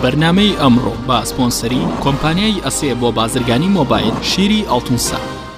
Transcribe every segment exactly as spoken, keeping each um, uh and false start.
بەرنامەی ئەمڕۆ با سپۆنسەری کۆمپانیای ئەسێ بۆ بازرگانی مۆبایل شیری ئەڵتونسا.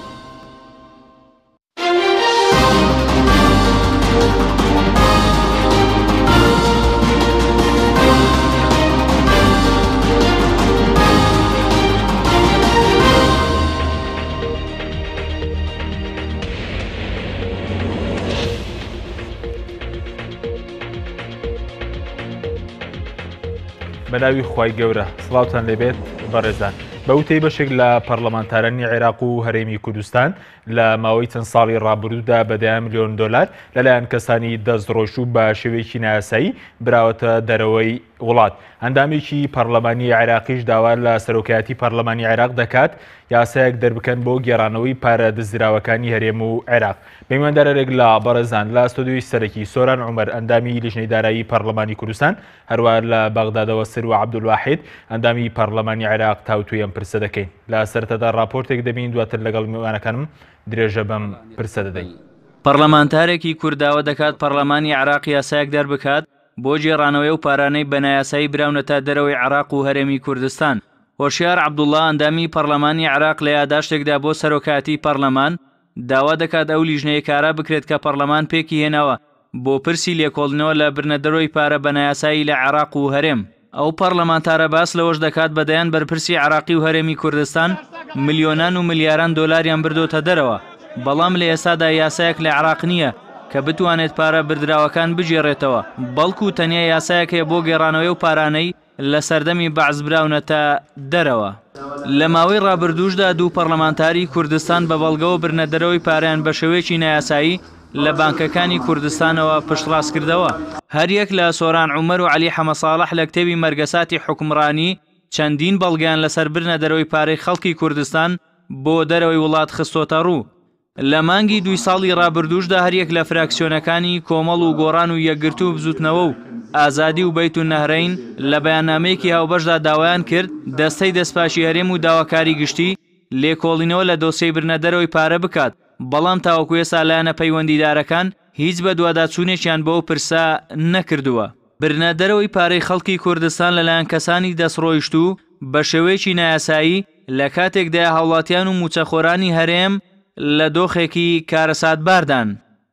بەناوی خوای گەورە سڵاوتان لێبێت بەڕێزان. بەوتەی بەشێک لە پەرلەمانتارانی عێراق و هەرێمی کوردستان لە ماوەی چەند ساڵی ڕابردوودا بەدەیان ملیۆن دۆلار لەلایەن کەسانی دەستڕۆژ و بە شێوەیەکی نایاسایی براوەتە دەرەوەی وڵات. ئەندامێکی پەرلەمانی عێراقیش داوا لە سەرۆکایەتی پەرلەمانی عێراق دەکات یاسایەک دەربکەن بۆ گێڕانەوەی پارە دزراوەکانی هەرێم و عێراق. بەیماندارێک لە بەڕێزان لە ستۆدیۆی سەرەکی سۆران عومەر ئەندامی لیژنەی دارایی پەرلەمانی کوردستان هەروە لە بەغدادەوە سروە عەبدولواحید ئەندامی پەرلەمانی عێراق تاوتوی ئەم پرسە دەکەین. لە سەرەتادا راپۆرتێک دەبین دواتر لەگەڵ میوانەکانم درێژە بەم پرسە دەدەین. پەرلەمانتارێکی کورد داوا دەکات پەرلەمانی عێراق یاسایەک دەربکات بۆ جێڕانەوەی و پارانەی بەنایاسایی براونەتە دەرەوەی عێراق و هەرێمی کوردستان. هۆشیار عەبدوڵڵا ئەندامی پەرلەمانی عێراق لە یادداشتێکدا بۆ سەرۆکایەتی پەرلەمان داوا دەکات ئەو لیژنەیە کارا بکرێت کە پەرلەمان پێکی هێناوە بۆ پرسی لێکۆڵنەوە لە برنەدەرۆی پارە بەنایاسایی لە عێراق و هەرێم. ئەو پەرلەمانتارە باس لەوەش دەکات بەدەیان بەرپرسی عێراقی و هەرێمی کوردستان ملیۆنان و ملیاران دۆلاریان بردۆتە دەرەوە، بەڵام لە ئێستادا یاسایەک لە عێراق نییە کە بتوانێت پارە بردراوەکان بژێڕێتەوە، بەڵکو تەنیا یاسایەک هەیە بۆ گێڕانەوەی و پارانەی لە سەردەمی بەعز براونەتە دەرەوە. لە ماوەی ڕابردووشدا دوو پەرلەمانتاری کوردستان بە بەڵگەوە برنەدەرەوەی پاریان بە شێوەیەکی نایاسایی لە بانکەکانی کوردستانەوە پشتڕاست کردەوە. هەر یەک لە سۆران عومەر و عەلی حەمەساڵح لە کتێبی مەرگەساتی حوکمڕانی چەندین بەڵگەیان لەسەر برنەدەرەوەی پارەی خەڵکی کوردستان بۆ دەرەوەی وڵات خستۆتە ڕوو. لە مانگی دوی ساڵی ڕابردووشدا هەریەک لە فراکسیۆنەکانی کۆمەڵ و گۆڕان و یەکگرتو و بزوتنەوە و ئازادی و بەیت و نەهرەین لە بەیاننامەیەکی هاوبەشدا داوایان کرد دەستەی دەستپاشی هەرێم و داواکاری گشتی لێکۆڵینەوە لە دۆسیەی برنەدەرەوەی پارە بکات، بەڵام تاوەکو ئێستا لایەنە پەیوەندیدارەکان هیچ بە دوواداچوونێکیان بەو پرسە نەکردووە. برنەدەرەوەی پارەی خەڵکی کوردستان لەلایەن کەسانی دەستڕۆیشت و بە شێوەیەکی نایاسایی لە کاتێکدا هاوڵاتیان و موچەخۆرانی هەرێم لە دۆخێکی کارەساتباردان.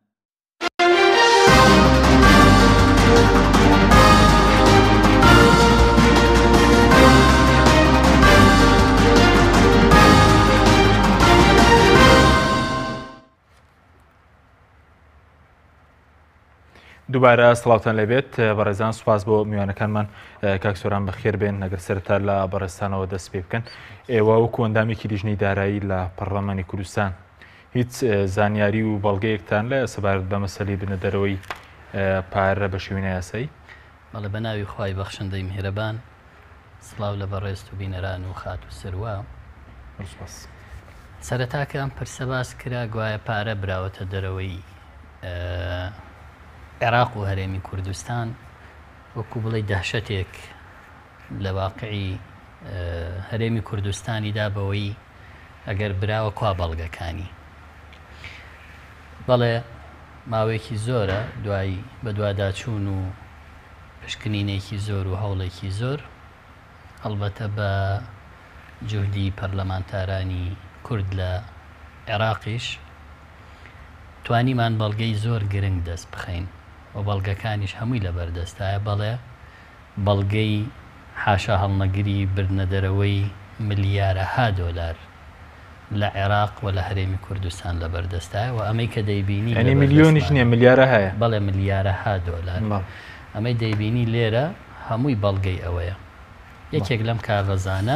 دووبارە سڵاوتان لەبێت بەڕێزان، سوپاس بۆ میوانەکانمان. کاکسۆران بەخێر بێن نەگەر سەرتا لە بەڕێستانەوە دەست پێ بکەن. ئێوە وەکو ئەندامێکی لیژنەی دارایی لە پەرلەمانی کوردستان هیچ زانیاری و بەڵگەیەکتان لە سەبارەت بە مەسەلەی بنەدەرەوەی پارە بە شێوەی نایاسایی؟ بەڵێ بەناوی خوای بەخشندەی میهرەبان، سڵاو لە بەڕێست و بینەران و خات و سروە. سەرەتاکە ئەم پرسە باس کرا گوایە پارە براوەتە دەرەوەی عێراق و هەرێمی کوردستان وەکو بڵێ دەهشەتێک لە واقعی هەرێمی کوردستانیدا بەوەی ئەگەر براوە کوا بەڵگەکانی. بەڵێ ماوەیەکی زۆرە دوای بە دوواداچوون و پشکنینێکی زۆر و هەوڵێکی زۆر، هەڵبەتە بە جوهدی پەرلەمانتارانی کورد لە عێراقیش توانیمان بەڵگەی زۆر گرنگ دەست بخەین و بەڵگەکانیش هەمووی لەبەردەستایە. بەڵێ بەڵگەی حاشا هەڵنەگری برنەدەرەوەی ملیارەها دۆلار لە عێراق و لە هەرێمی کوردستان لەبەردەستایە و ئەمەی کە دەیبینی ئەنی میلیۆنیش نییە ملیارە هەیە. بەڵێ ملیارەها دۆلار ئەمەی دەیبینی لێرە هەمووی بەڵگەی ئەوەیە. یەکێک لەم کاغەزانە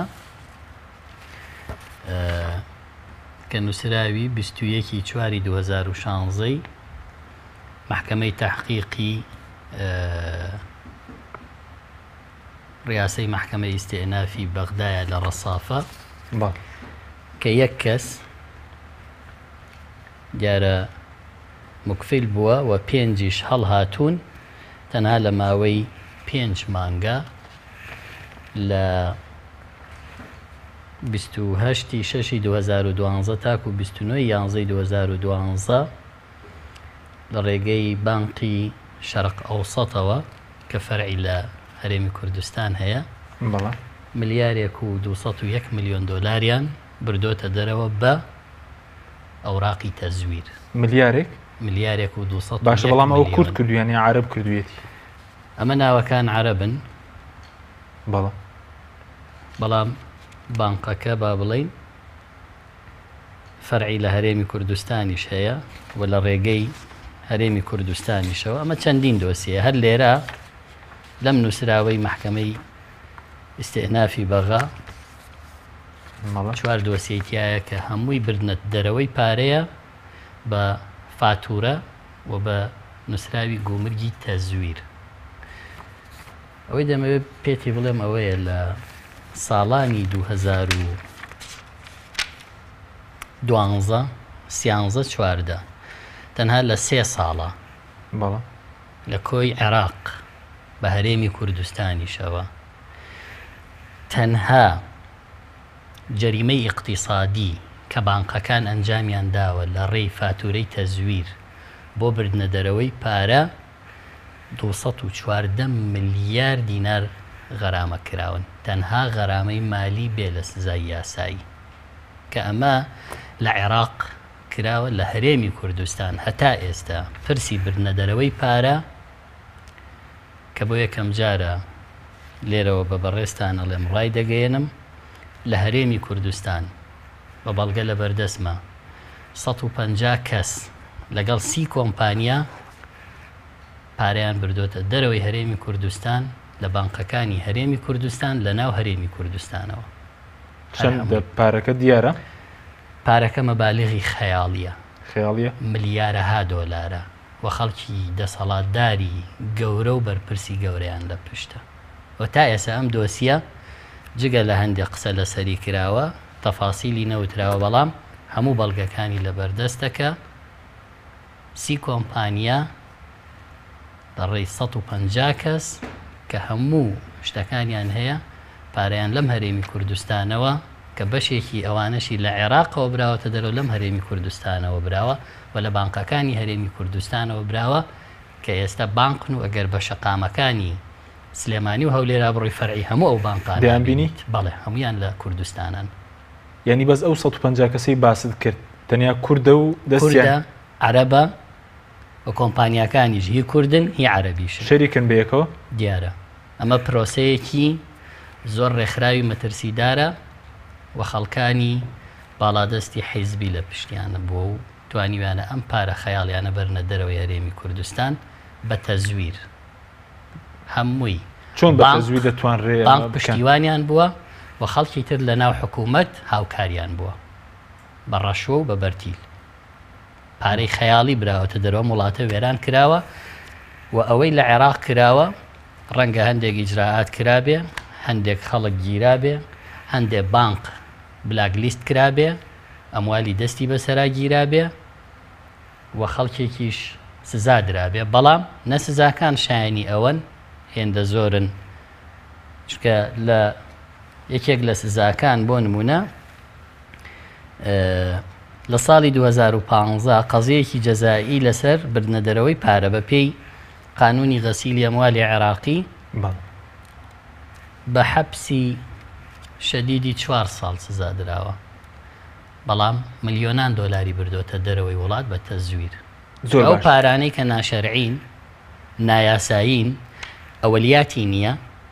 کە نووسراوی بیست و یەکی چواری دوو هەزار و شانزەی محکەمەی تەحقیقی ڕیاسەی محکەمەی ئیستئینافی بەغدایە لە ڕەسافە کە یەک کەس دیارە مکفیل بووە و پێنجیش هەڵهاتوون تەنها لە ماوەی پێنج مانگە لە بیست و هەشتی شەشی دوو هەزار و دوانزە تاکو بیست و نۆی یانزەی دوو هەزار و دوانزە لە ڕێگەی بانقی شەرق ئەوسەتەوە کە فەرعی لە هەرێمی کوردستان هەیە ملیارێک و دووسەد و یەک میلیۆن دۆلاریان بردۆتە دەرەوە بە ئەوراقی تەزویر. ملیارێک ملیارێک و دووسەد باشە، بەڵام ئەو کورد کردویانی عەرەب کردوێتی. ئەمە ناوەکان عەرەبن، بەڵام بەڵام بانقەکە با بڵین فەرعی لە هەرێمی کوردستانیش هەیە و لە ڕێگەی هەرێمی کوردستانیشەوە. ئەمە چەندین دۆسیە هەر لێرە لەم نووسراوەی محکەمەی ئیستئینافی بەغا چوار دۆسیەتیایە کە هەمووی بردنە دەرەوەی پارەیە بە فاتورە و بە نووسراوی گومرگی تەزویر. ئەوەی دەمەوێت پێتی بڵێم ئەوەیە لە ساڵانی دوو هەزار و دوانزە سیانزە چواردە تەنها لە سێ ساڵە لە کۆی عێراق بە هەرێمی کوردستانیشەوە تەنها جەریمەی اقتصادی کە بانقەکان ئەنجامیان داوە لە ڕێی فاتورەی تەزویر بۆ بردنە دەرەوەی پارە دووسەد و چواردە ملیار دینار غەرامە کراون، تەنها غەرامەی مالی بێ لە سزای یاسایی کە ئەمە لە عێراق کراوە لە هەرێمی کوردستان. هەتا ئێستا پرسی بردنە دەرەوەی پارە کە بۆ یەکەم جارە لێرەوە بە بەڕێستانە لێم ڕای دەگەێنم لە هەرێمی کوردستان بە بەڵگە لە بەردەسمە سەد و پەنجا کەس لەگەڵ سی کۆمپانیا پارەیان بردۆتە دەرەوەی هەرێمی کوردستان لە بانقەکانی هەرێمی کوردستان لە ناو هەرێمی کوردستانەوە. چەند پارەکە دیارە؟ پارەکە مەبالغی خەیاڵیە، خەیاڵیە ملیارەها دۆلارە و خەڵکی دەسەڵاتداری گەورە و بەرپرسی گەورەیان لە پشتە. و تا ئێستا ئەم دۆسیە جگە لە هەندێک قسە لەسەری کراوە تەفاسیلی نەوتراوە، بەڵام هەموو بەڵگەکانی لە بەردەستەکە سی کۆمپانیا بەڕێی سەد و پەنجا کەس کە هەموو شتەکانیان هەیە پارەیان لەم هەرێمی کوردستانەوە کە بەشێکی ئەوانەشی لە عێراقەوە براوەتە دەرەوە لەم هەرێمی کوردستانەوە براوە و لە بانقەکانی هەرێمی کوردستانەوە براوە کە ئێستا بانقن و ئەگەر بە شەقامەکانی سلێمانی و هەولێرا بڕی فەرعی هەموو ئەو بانقان دەیان بینیت؟ بەڵێ هەمویان لە کوردستانن. یعنی بەس ئەو سەد و پەنجا کەسەی باست کرد تەنیا کوردە و دەستیان عەرەبە و کۆمپانیاکانیش هی کوردن هی عەرەبیش شەریکن بەیەکەوە. دیارە ئەمە پرۆسەیەکی زۆر ڕێکخراوی مەترسیدارە و خەڵکانی باڵادەستی حیزبی لە پشتیانە بۆ و توانیوانە ئەم پارە خەیاڵیانە بەرنە دەرەوەی هەرێمی کوردستان بە تەزویر. هەمووی چۆن بە تەزویر دەتوانرێ بانق پشتیوانیان بووە و خەڵکی تر لە ناو حکوومەت هاوکاریان بووە بە ڕەشوە و بە بەرتیل. پارەی خەیاڵی براوەتە دەرەوە وڵاتە وێران کراوە و ئەوەی لە عێراق کراوە ڕەنگە هەندێک ئیجراعات کرابێ، هەندێک خەڵک گیرابێ، هەندێک بانق بلاکلیست کرابێ، ئەموالی دەستی بەسەرا گیرابێ و خەڵکێکیش سزا درابێ، بەڵام نە سزاکان شایانی ئەوەن هێندە زۆرن. چکە لە یەکێک لە سزاکان بۆ نمونە لە ساڵی دوو هەزار و پانزە قەزەیەکی جەزایی لەسەر بردنە دەرەوەی پارە بە پێی قانونی غەسیلی ئەموالی عێراقی بە حەبسی شەدیدی چوار ساڵ سزا دراوە، بەڵام ملیۆنان دۆلاری بردۆتە دەرەوەی وڵات بە تەزویر. ئەو پارانەی کە ناشەرعین نایاسایین ئەوەلیاتی نییە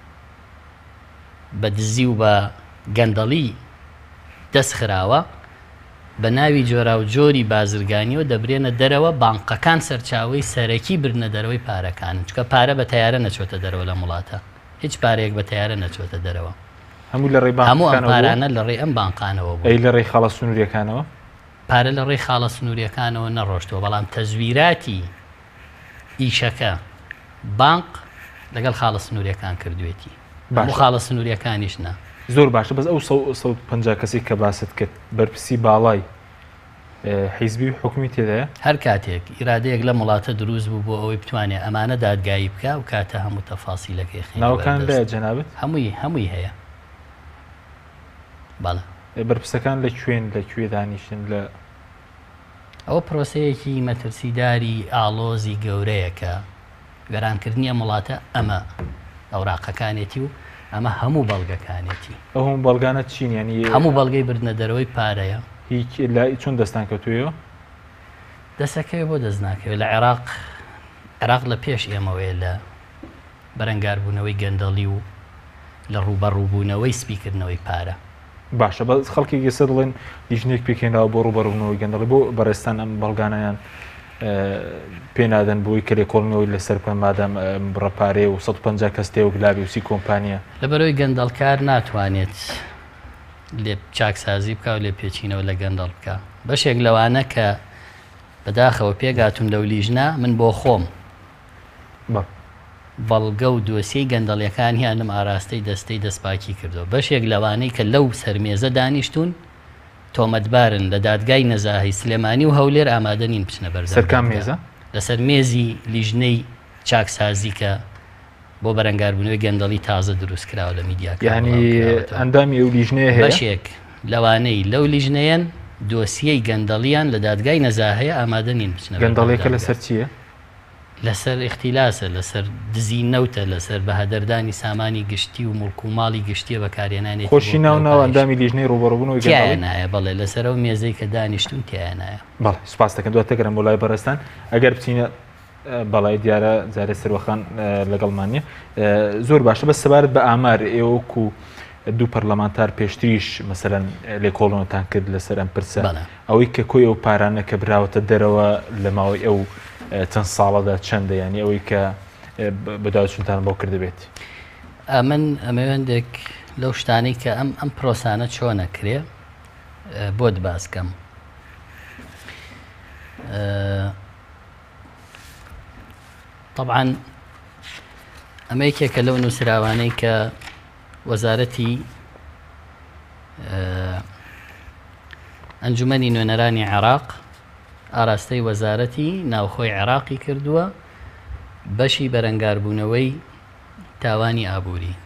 بە دزی و بە گەندەڵی دەستخراوە بە ناوی جۆرا و جۆری بازرگانیەوە دەبرێنە دەرەوە بانقەکان سەرچاوی سەرەکی بردنە دەرەوەی پارەکان، چکە پارە بە تەیارە نەچۆتە دەرەوە لە وڵاتە، هیچ پارەیەک بە تەیارە نەچۆتە دەرەوە. هەموو لە ڕێی هەموو ئەم پارانە لە ڕێی ئەم بانقانەوە بوو. ئەی لە ڕێی خاڵە سنووریەکانەوە پارە لە ڕێی خاڵە سنووریەکانەوە نەڕۆشتەوە، بەڵام تەزویراتی ئیشەکە بانق لەگەڵ خاڵە سنووریەکان کردوێتی، هەموو خاڵە سنووریەکانیش نا. زۆر باشە، بەس ئەو سەد و پەنجا کەسی کە باست کرد بەرپرسی باڵای حیزبی و حکومی تێدایە؟ هەر کاتێک ئیرادەیەک لە وڵاتە دروست بوو بۆ ئەوەی بتوانێت ئەمانە دادگایی بکە و کاتە هەموو تەفاسیلەکەی خێنی ناوەکان لایە جەنابەت؟ هەمووی هەمووی هەیە. بەڵێ بەرپرسەکان لە کوێن لە کوێ دانیشن؟ لە ئەوە پرۆسەیەکی مەترسیداری ئاڵۆزی گەورەیە کە گەرانکردنیە وڵاتە ئەمە ئەوراقەکانێتی و ئەمە هەموو بەڵگەکانێتی ئەو هەموو بەڵگانە چین ینی هەموو بەڵگەی بردنە دەرەوەی پارەیە هیچ لای چۆن دەستان کەوتوێەوە دەسەکەوێ بۆ دەست ناکەوێت لە عێراق عێراق لە پێش ئێمەوەیە لە بەرەنگاربوونەوەی گەندەڵی و لە ڕوبەڕووبوونەوەی سپیکردنەوەی پارە باشە بە خەڵکی گەسە دڵێن لیژنێک پێکێنراوە بۆ ڕوبەڕوونەوەی گەندەڵی بۆ بەڕێستان ئەم بەڵگانیان پێنادەن بۆی کلێکۆڵنەوەی لەسەر پێ مادەم ڕەپارێ و سەد و پەنجا کەس تێوە گلابی وسی کۆمپانیە لەبەرەوەی گەندەڵکار ناتوانێت لێ چاکسازی بکە و لێ پێچینەوە لە گەندەڵ بکە بەشێک لەوانە کە بەداخەوە پێگاتون لەو لیژنە من بۆ خۆم بەڵگە و دۆسیەی گەندەڵیەکان هیانم ئاراستەی دەستەی دەستپاکی کردەوە بەشێک لەوانەی کە لەو سەرمێزە دانیشتون تۆمەتبارن لە دادگای نەزاهی سلێمانی و هەولێر ئامادە نین بچنە بەردەم سەرکام مێزە لەسەر مێزی لیژنەی چاکسازی کە بۆ بەرەنگاربوونەوەی گەندەڵی تازە دروست کراوە لە میدیاکە یعنی ئەندامی ئەو لیژنەیە هەیە بەشێک لەوانەی لەو لیژنەیەن دۆسیەی گەندەڵیان لە دادگای نەزاهەیە ئامادە نین بچنە گەندەڵێکە لەسەر چییە؟ لەسەر اختیلاسە لەسەر دزی نەوتە لەسەر بەهەدەردانی سامانی گشتی و مڵک و ماڵی گشتیە بەکارێنانی خۆشی ناو ناو ئەندامی لیژنەی ڕوبەڕووبوونەوەی گەندەڵی نایە بەڵێ لەسەرەوە مێزەی کە دانیشتون تیایە نایە بەڵێ سوپاس دەکەم دواتەگەرم بۆ لای بەڕێستان ئەگەر بچینە بەڵای دیارە جارێ سەروەخان لەگەڵمانە زۆر باشە بە سەبارەت بە ئامار ئێوەکو دوو پەرلەمانتار پێشتریش مەسەرەن لێکۆڵنەوەتان کرد لەسەر ئەم پرسە ئەوەی کە کۆی ئەو پارانە کە براوەتە دەرەوە لە ماوەی ئەو چەند ساڵەدا چەندە ینی ئەوەی کە بەداچونتان بۆ کردبێت من ئەمەوێندێک لەو شتانەی کە ئەم ئەم پرۆسانە چۆنە کرێ بۆت باسکەم طبعاً ئەمە یەکێکە لەو نووسراوانەی کە وەزارەتی ئەنجومەنی نوێنەرانی عێراق ئاراستەی وەزارەتی ناوخۆی عێراقی کردووە بەشی بەرەنگاربوونەوەی تاوانی ئابووری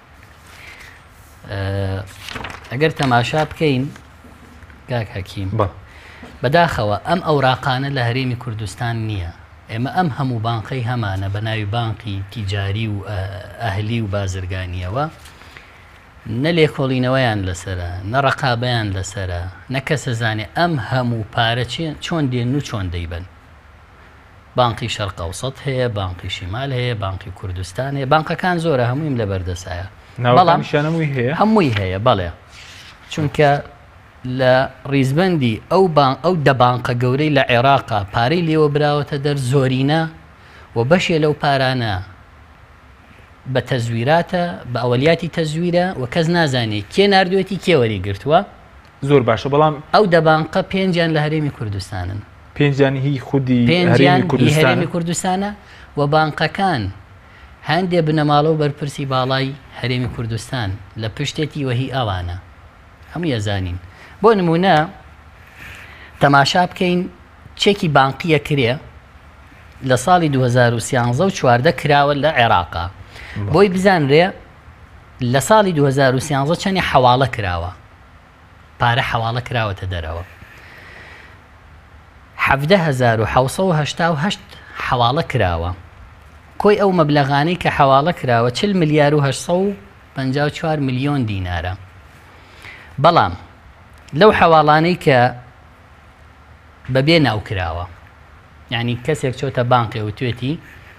ئەگەر تەماشا بکەین کاک حەکیم بەداخەوە ئەم ئەوراقانە لە هەرێمی کوردستان نییە ئێمە ئەم هەموو بانقەی هەمانە بە ناوی بانقی تیجاری و ئەهلی و بازرگانیەوە نە لێکۆڵینەوەیان لەسرە نە ڕەقابەیان لەسرە نە کەسە زانێ ئەم هەموو پارە چۆن دێن و چۆن دەیبن بانقی شەرق ئەوسەط هەیە بانقی شیمال هەیە بانقی کوردستان هەیە بانقەکان زۆرە هەموویم لە بەردەسایە ناوەکانیشانەمووی هەیە هەمووی هەیە بەڵێ چونکە لە ڕیزبەندی ئەو ئەو دە بانقە گەورەی لە عێراقا پارەی لێوە براوەتە دەر زۆرینە و بەشێ لەو پارانە بە تەزویراتە بە ئەوەلیاتی تەزویرە و کەس نازانێت کێ نردوێتی کێوەری گرتووە زۆر باشە بەڵام ئەو دە بانقە پێنجیان لە هەرێمی کوردستانن پێنجیان هی خودی هەرێمی کوردستانە و بانقەکان هەندێ بنەماڵە و بەرپرسی باڵای هەرێمی کوردستان لە پشتێتی وەهی ئەوانە هەموو یەزانین بۆ نمونە تەماشا بکەین چێکی بانقیە کرێ لە ساڵی دوو هەزار و سیانزە و چواردە کراوە لە عێراقا بۆی بزانرێ لە ساڵی دوو هەزار و سیانزە چەندی حەواڵە کراوە پارە حەواڵە کراوەتە دەرەوە حەڤدە هەزار و حەوسە و هەشتا و هەشت حەواڵە کراوە کۆی ئەو مەبلەغانەی کە حەواڵە کراوە چل ملیار و هەشسە و پەنجا و چوار ملیۆن دینارە بەڵام لەو حەواڵانەی کە بەبێ ناو کراوە یعنی کەسێک چۆتە بانقی و توێتی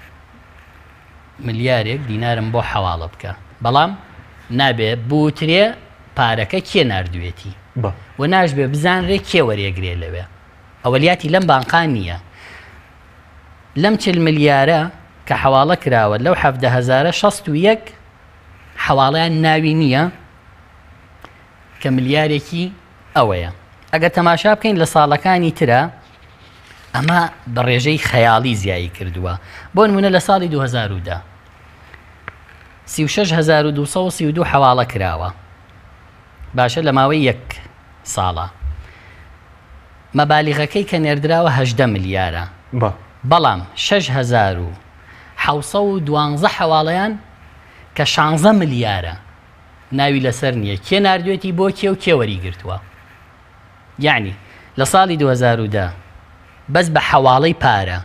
ملیارێک دینارم بۆ حەواڵە بکە بەڵام نابێ بوترێ پارەکە کێ نردوێتی و ناشبێ بزانرێ کێ وەرێگرێ لەوێ ئەوەلیاتی لەم بانقان نییە لەم چل ملیارە کە حەواڵە کراوە لەو حەڤدە هەزارە شەست و یەک حەواڵیان ناوی نییە کە ملیارێکی ئەوەیە ئەگەر تەماشا بکەین لە ساڵەکانی ترە ئەمە بە ڕێژەی خەیاڵی زیایی کردووە بۆ نمونە لە ساڵی دوو هەزار و دە سی و شەش هەزار و دووسە و سی و دوو حەواڵە کراوە باشە لە ماوەی یەک ساڵە مەبالیغەکەی کە نێردراوە هەژدە ملیارە بەڵام شەش هەزار و حەوسە و دوانزە حەواڵەیان کە شانزە ملیارە ناوی لەسەر نییە کێ نردوێتی بۆ کێ و کێوەری گرتووە یعنی لە ساڵی دوو هەزار و دە بەس بە حەواڵەی پارە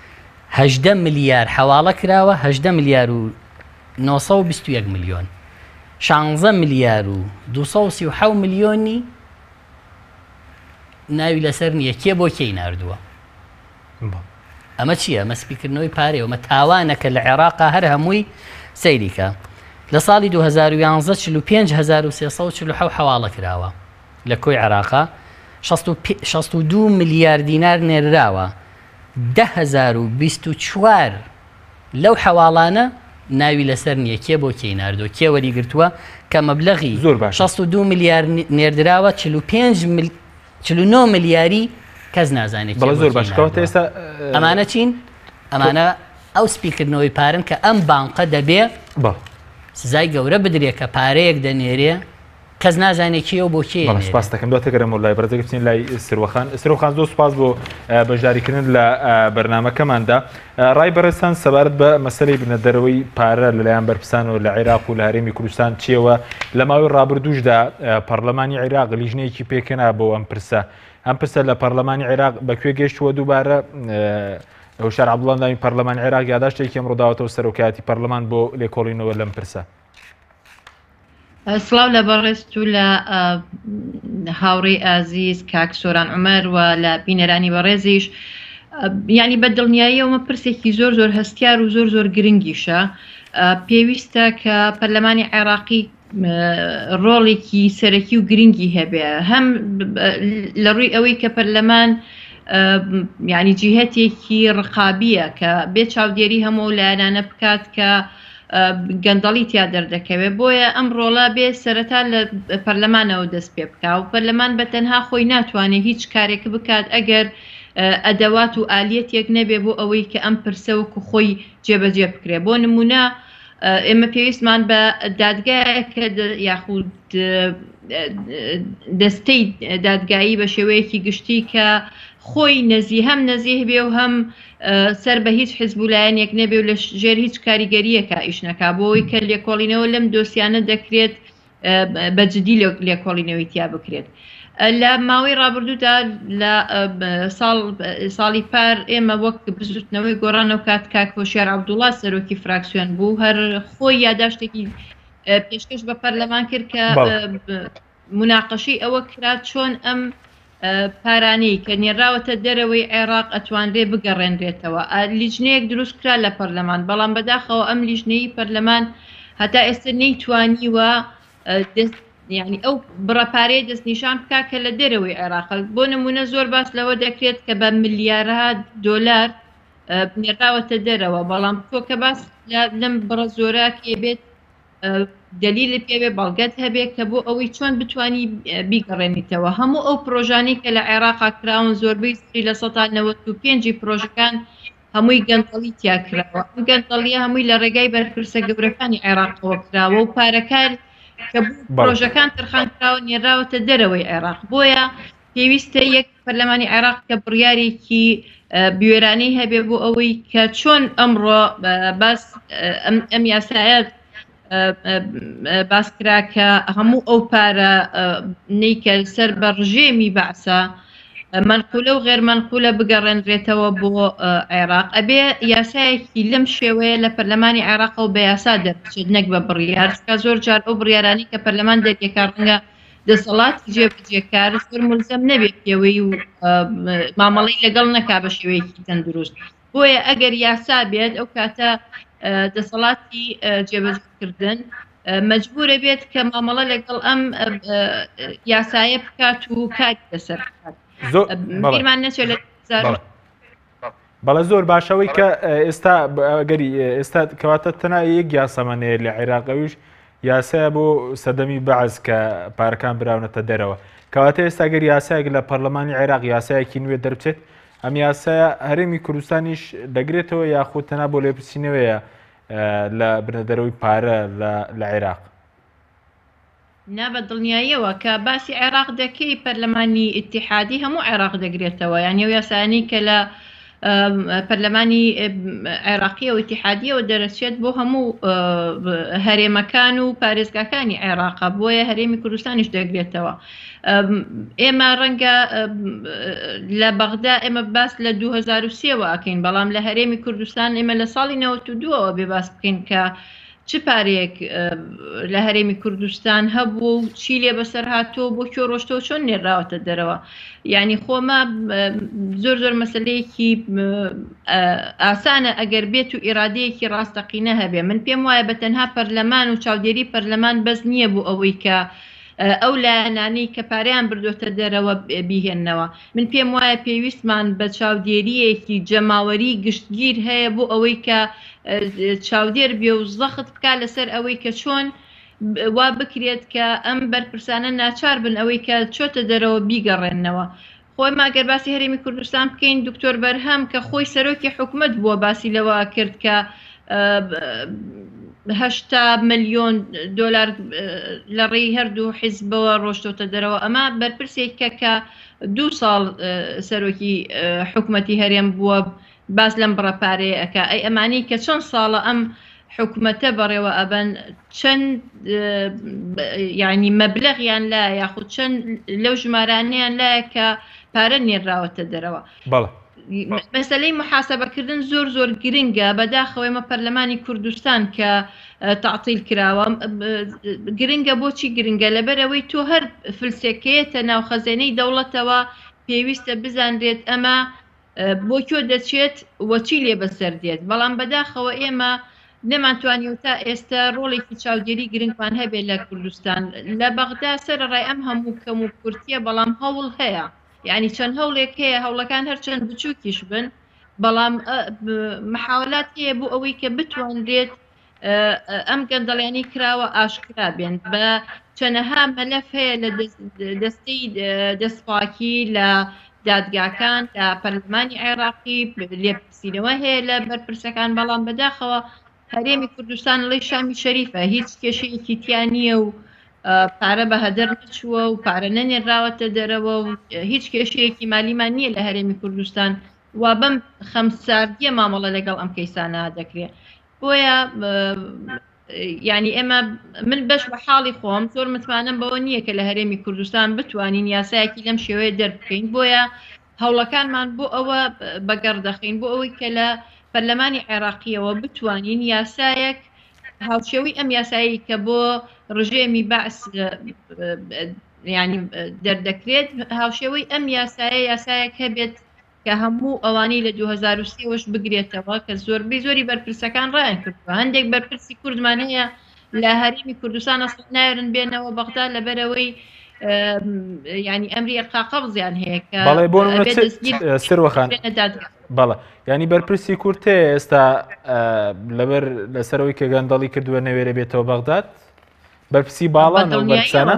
هەژدە ملیار حەواڵە کراوە هەژدە ملیار و نۆسە و بیست و یەک ملیۆن شانزە ملیار و دووسە و سی و حەوت ملیۆنی ناوی لەسەر نییە کێ بۆ کێی ناردووە. ئەمە چییە؟ ئەمە سپیکردنەوەی پارەیە، ئەمە تاوانەکە لە عێراقا هەر هەمووی سەیریکە. لە ساڵی دوو هەزار و یانزە چل و پێنج هەزار و سێسەد و چل و حەوت حەواڵە کراوە لە کۆی عێراقا، شەست و دوو ملیار دینار نێراوە. ده هەزار و بیست و چوار لەو حەواڵانە ناوی لەسەر نییە کێ بۆ کێی ناردۆ، کێ وەریگرتووە کە مەبلەغی شەست و دوو ملیار نێردراوە، چل و پێنج چل و نۆ ملیاری کەس نازانێت. زۆر باشکەوت ئێستا ئەمانە چین؟ ئەمانە ئەو سپیکردنەوەی پارن کە ئەم بانقە دەبێ سزای گەورە بدرێت کە پارەیەک دەنێرێ کەس نازانێت کێ و بۆ کێ. سپاس دەکەم دواتەگەرم لای بەرزەکە بچین لای سروەخان. سروەخان زۆر سپاس بۆ بەشداریکردن لە بەرنامەکەماندا. ڕای بەڕێستان سەبارەت بە مەسەلەی بنەدەرەوەی پارە لەلایەن بەرپرسان و لە عێراق و لە هەرێمی کوردستان چیەوە؟ لە ماوەی ڕابردووشدا پەرلەمانی عێراق لیژنەیەکی پێکەنا بۆ ئەم پرسە ئەم پرسە لە پەرلەمانی عێراق بەکوێ گەیشتووە دووبارە؟ هۆشار عەبدوڵڵا ئەندامی پەرلەمانی عێراق یادداشتێکی ئەمڕۆ داوەتەوە سەرۆکایەتی پەرلەمان بۆ لێکۆڵینەوە لەم پرسە. سڵاو لە بەڕێست و لە هاوڕێی ئازیز کاک سۆران عومەر و لە بینەرانی بەڕێزیش. ینی بە دڵنیاییەوەمە پرسێکی زۆر زۆر هەستیار و زۆر زۆر گرنگیشە. پێویستە کە پەرلەمانی عێراقی ڕۆڵێکی سەرەکی و گرنگی هەبێ، هەم لە ڕووی ئەوەی کە پەرلەمان ینی جیهەتێکی ڕقابیە کە بێ چاودێری هەموو لایەنانە بکات کە گەندەڵی تیا دەردەکەوێت. بۆیە ئەم ڕۆڵە بێ سەرەتا لە پەرلەمانەوە دەست پێ بکە و پەرلەمان بە تەنها خۆی ناتوانێت هیچ کارێک بکات ئەگەر ئەدەوات و ئالیەتێک نەبێ بۆ ئەوەی کە ئەم پرسەوەکو خۆی جێبەجێ بکرێ. بۆ نمونە ئێمە پێویستمان بە دادگایەکە یاخود دەستەی دادگایی بە شێوەیەکی گشتی کە خۆی نەزی هەم نەزیه بێ و هەم سەر بە هیچ حیزب و لایەنێک نەبێ و لە ژێر هیچ کاریگەریەکە ئیش نەکا بۆەوەی کە لێکۆڵینەوە لەم دۆسیانە دەکرێت بەجددی لێکۆڵینەوەی تیا بکرێت. لە ماوەی ڕابردوودا لە ساڵی پار ئێمە وەک بزوتنەوەی گۆڕانەوە کات کاک هۆشیار عەبدوڵڵا سەرۆکی فراکسیۆن بوو، هەر خۆی یادداشتێکی پێشکەش بە پەرلەمان کرد کە مناقەشەی ئەوە کرات چۆن ئەم پارانەی کە نێراوەتە دەرەوەی عێراق ئەتوانرێ بگەڕێنرێتەوە. لیژنەیەک دروست کرا لە پەرلەمان، بەڵام بەداخەوە ئەم لیژنەی پەرلەمان هەتا ئێستا نەیتوانیوە ینی ئەو بڕەپارەیە دەستنیشان بکا کە لە دەرەوەی عێراق. بۆ نمونە زۆر باس لەوە دەکرێت کە بە ملیارها دۆلار نێراوەتە دەرەوە، بەڵام تۆ کە باس لەم بڕە زۆرە کێبێت دلیلی پێوێ بەڵگەت هەبێت کە بۆ ئەوەی چۆن بتانی بیگەڕێنیتەوە. هەموو ئەو پرۆژانەی کە لە عێراقا کراون زۆربەی سری لە سەد نەوەت و پێنج پرۆژەکان هەمووی گەندەڵی تیا کراوە. ئەم گەندەڵیە هەمووی لە ڕێگای بەرپرسە گەورەکانی عێراقەوە کراوە و پارەکار کە پرۆژەکان ترخان کراوە نێراوەتە دەرەوەی عێراق. بۆیە پێویستە یەک پەرلەمانی عێراق کە بڕیارێکی بوێرانەی هەبێ بۆ ئەوەی کە چۆن ئەمڕۆ باس ئەم یاسایەت باسکرا کە هەموو ئەو پارە نیکە سەر بە ڕژێمی بەعسا منقولە و غێرمەنقولە بگەڕێنرێتەوە بۆ عێراق. ئەبێ یاسایەکی لەم شێوەیە لە پەرلەمانی عێراق و بە یاسا دەرچێت نەک بە بڕیار. زۆر جار ئەو بڕیارانی کە پەرلەمان دەرێکا ڕەنگە دەسەڵاتی جێبجێکار زۆر ملزەم نەبێت پێوەی و مامەڵی لەگەڵ نەکا بە شێوەیەکی تەندروست. بۆیە ئەگەر یاسا بێت ئەو کاتە دەسەڵاتی جێبەجێکردن مەجبورە بێت کە مامەڵە لەگەڵ ئەم یاسایە بکات و کاری لەسەر بکات. بیرمان نەچێت لە بەڵە زۆر باشەوەی کە ئێستا گەری ئێستا کەواتە تەنها یەک یاسەمانەیە لە عێراقەویش یاسایە بۆ سەدەمی بەعز کە پارەکان براونەتە دەرەوە. کەواتە ئێستا گەر یاسایەک لە پەرلەمانی عێراق یاسایەکی نوێ دەربچێت ئەم یاسایە هەرێمی کوردستانیش دەگرێتەوە یاخود تەنها بۆ لێپرسینەوەیە لە بنەدەرەوەی پارە لە عێراق؟ نا بە دڵنیاییەوە کە باسی عێراق دەکەی پەرلەمانی ئیتیحادی هەموو عێراق دەگرێتەوە، یعنی ئەو یاسایانی کە لە پەرلەمانی عێراقی و ئیتیحادیەوە دەرەچێت بۆ هەموو هەرێمەکان و پارێزگاکانی عێراقا، بۆیە هەرێمی کوردستانیش دەگرێتەوە. ئێمە ڕەنگە لە بەغدا ئێمە باس لە دوو هەزار و سێەوە ئەکەین، بەڵام لە هەرێمی کوردستان ئێمە لە ساڵی نەوەت و دووەوە بێ باس بکەین کە چ پارێک لە هەرێمی کوردستان هەبوو و چی لێ بەسەر هاتووە بۆ کێ ڕۆشتەوە چۆن نێراوەتە دەرەوە یعنی خۆمە زۆر زۆر مەسلەیەکی ئاسانە ئەگەر بێت و ئیرادەیەکی ڕاستەقینە هەبێ من پێم وایە بە تەنها پەرلەمان و چاودێری پەرلەمان بەس نییە بوو ئەوەی کە ئەو لایەنانەی کە پاریان بردوۆتە دەرەوە بیهێننەوە من پێم وایە پێویستمان بە چاودێریەکی جەماوەری گشتگیر هەیە بۆ ئەوەی کە چاودێر بێ و زەخت بکات لەسەر ئەوەی کە چۆن وا بکرێت کە ئەم بەرپرسانە ناچار بن ئەوەی کە چۆتە دەرەوە بیگەڕێنەوە خۆی ماگەر باسی هەرێمی کوردستان بکەین دکتۆر بەرهەم کە خۆی سەرۆکی حکوومەت بووە باسی لەوە کرد کە هەشتا ملیۆن دۆلار لە ڕێی هەردوو حیزبەوە ڕۆشتۆتە دەرەوە ئەمە بەرپرسێکە کە دوو ساڵ سەرۆکی حکوومەتی هەرێم بووە باس لەم بڕەپارەیە ئەکا ئەی ئەمانی کە چەند ساڵە ئەم حکوومەتە بەڕێوە ئەبەن چەند یعنی مەبلەغیان لا یاخود چەند لەو ژمارانیان لایە کە پارە نێراوەتە دەرەوە مەسلەی محاسبەکردن زۆر زۆر گرنگە بەداخەوەی مە پەرلەمانی کوردستان کە تعطیل کراوە گرنگە بۆچی گرنگە لەبەرەوەی تۆ هەر فلسێکەیەتە ناو خەزانەی دەوڵەتەوە پێویستە بزانرێت ئەمە بۆ کۆ دەچێت وەچی لێ بەسەر دێت بەڵام بەداخەوە ئێمە نەمانتوانیەوە تا ئێستا ڕۆڵێکی چاودێری گرنگمان هەبێت لە کوردستان لە بەغدا سەرڕای ئەم هەموو کەم و کورتیە بەڵام هەوڵ هەیە یعنی چەند هەوڵێک هەیە هەوڵەکان هەر چەند بچووکیش بن بەڵام محاولات هەیە بۆ ئەوەی کە بتوانرێت ئەم گەندەڵیانی کراوە ئاشکرا بێن بە چەنەها مەلەف هەیە لە دەستەی دەستپاکی لە دادگاکان لە پەرلەمانی عێراقی لێپرسینەوە هەیە لە بەرپرسەکان بەڵام بەداخەوە هەرێمی کوردستان لەی شامی شەریفە هیچ کێشەیەکی تیان نییە و پارە بە هەدەر نەچووە و پارە نەنێراوەتە دەرەوە و هیچ کێشەیەکی مالیمان نییە لە هەرێمی کوردستان وا بەم خەمساردیە مامەڵە لەگەڵ ئەم کەیسانە دەکرێت بۆیە یعنی ئێمە من بەش بە حاڵی خۆم زۆر متمانم بەوە نییە کە لە هەرێمی کوردستان بتوانین یاسایەکی لەم شێوەیە دەربکەین بۆیە هەوڵەکانمان بۆ ئەوە بەگەڕدەخین بۆ ئەوەی کە لە پەرلەمانی عێراقیەوە بتوانین یاسایەک هاوشێوی ئەم یاسایی کە بۆ ڕژێمی بەعس ینی دەردەکرێت هاوشێوەی ئەم یاسایە یاسایەک هەبێت کە هەموو ئەوانی لە دوو هەزار و سێ وەش بگرێتەوە کە زۆربەی زۆری بەرپرسەکان ڕایان کردووە هەندێک بەرپرسی کوردمان هەیە لە هەرێمی کوردستان ئەسڵ نایرن بێنەوە بەغدا لەبەرەوەی ینی ئەمری ئەرقاقەبزیان هەیە کە بەڵێ بۆ سروەخان بەڵێ ینی بەرپرسی کورد هەیە ئێستا لەبەر لەسەرەوەی کە گەندەڵی کردووە نەوێرە بێتەوە بەغداد بەرپرسی باڵان بەرپرسانە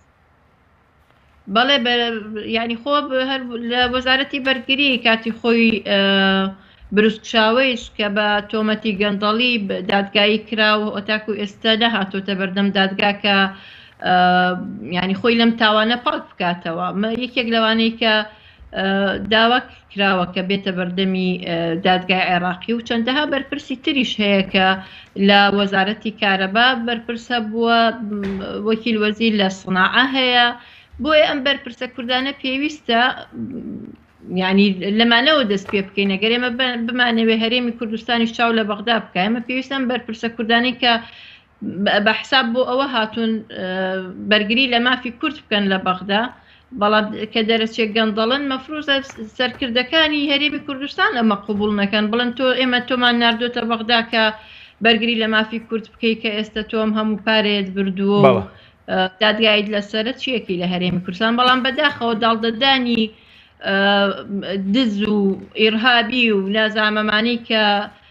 بەڵێ ینی خۆ لە وەزارەتی بەرگری کاتی خۆی بروسکشاوەیش کە بە تۆمەتی گەندەڵی دادگایی کراوە ئۆتاکو ئێستا دەهاتۆتە بەردەم دادگا کە ینی خۆی لەم تاوانە پاک بکاتەوە یەکێک لەوانەیە کە داوا کراوە کە بێتە بەردەمی دادگای عێراقی و چەندەها بەرپرسی تریش هەیە کە لە وەزارەتی کارەبا بەرپرسە بووە وەکیل وەزیر لە سناعە هەیە بۆیە ئەم بەرپرسە کوردانە پێویستە ینی لەمانەوە دەست پێ بکەین ئەگەر ئێمە بمانەوێ هەرێمی کوردستانیش چاو لە بەغدا بکە ئێمە پێویستم بەرپرسە کوردانی کە بە حساب بۆ ئەوە هاتوون بەرگری لە مافی کورد بکەن لە بەغدا بەڵام کە دەرەچێک گەندەڵن مەفروزە سەرکردەکانی هەرێمی کوردستان ئەمە قوبوڵ نەکەن بڵند تۆ ئێمە تۆمان ناردۆتە بەغدا کە بەرگری لە مافی کورد بکەی کە ئێستا تۆم هەموو پارێت بردووە دادگایت لەسرە چیەکی لە هەرێمی کوردستان بەڵام بەداخەوە داڵدەدانی دز و ئیرهابی و نازامەمانی کە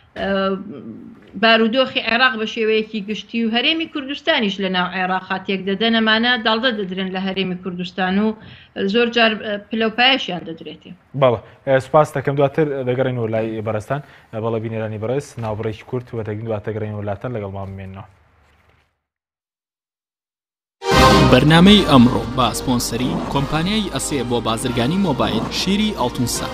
بارودۆخی عێراق بە شێوەیەکی گشتی و هەرێمی کوردستانیش لە ناو عێراقاتێک دەدەن ئەمانە داڵدە دەدرن لە هەرێمی کوردستان و زۆر جار پلەپایشیان دەدرێتێ بەڵێ سپاس دەکەم دواتر دەگەڕێنەوە لای بەڕستان بەڵە بینێرانی بەڕێز ناوبڕێکی کورد وەدەگرین دواتەگەڕێنەوە لاتەن لەگەڵ مامێنەوە بەرنامەی ئەمڕۆ بە سپۆنسەری کۆمپانیای ئەسێ بۆ بازرگانی مۆبایل شیری ئەڵتونسا.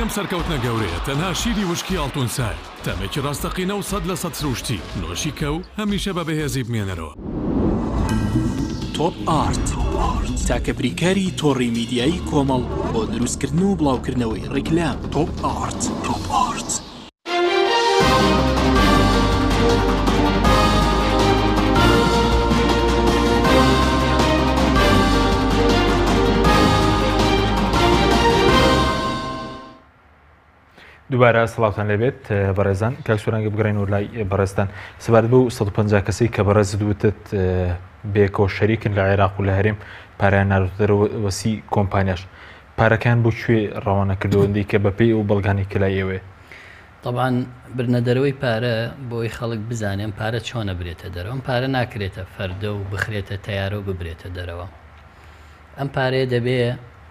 ئەم سەرکەوتنە گەورەیە تەنها شیری وشکی ئاڵتونسای تەمێکی ڕاستەقینە و سەد لە سەد سروشتی نۆشی کە و هەمیشە بە بەهێزی بمێنەرەوە. تۆپ ئارت تاکە بریکاری تۆڕی میدیایی کۆمەڵ بۆ دروستکردن و بڵاوکردنەوەی ڕیکلام. تۆپ ئارت تۆپ ئارت دووبارە سڵاوتان لێبێت بەڕێزان کاکسۆرانگە بگرین و لای بەڕێستان سەبارەت بەو سەد و پەنجا کەسەی کە بەڕێز دوتت بێکەوە شەریکن لە عێراق و لە هەرێم پاریان ناردەرەوە وەسی کۆمپانیاش پارەکان بۆ کوێ ڕەوانە کردەوەندی کە بەپێی ئەو بەڵگانی کە لای ئێوێ؟ طبعاً برنەدەرەوەی پارە بۆی خەڵک بزانێن پارە چۆنە برێتە دەرەوە. ئەم پارە ناکرێتە فەردە و بخرێتە تەیارە و ببرێتە دەرەوە. ئەم پارەیە دەبێ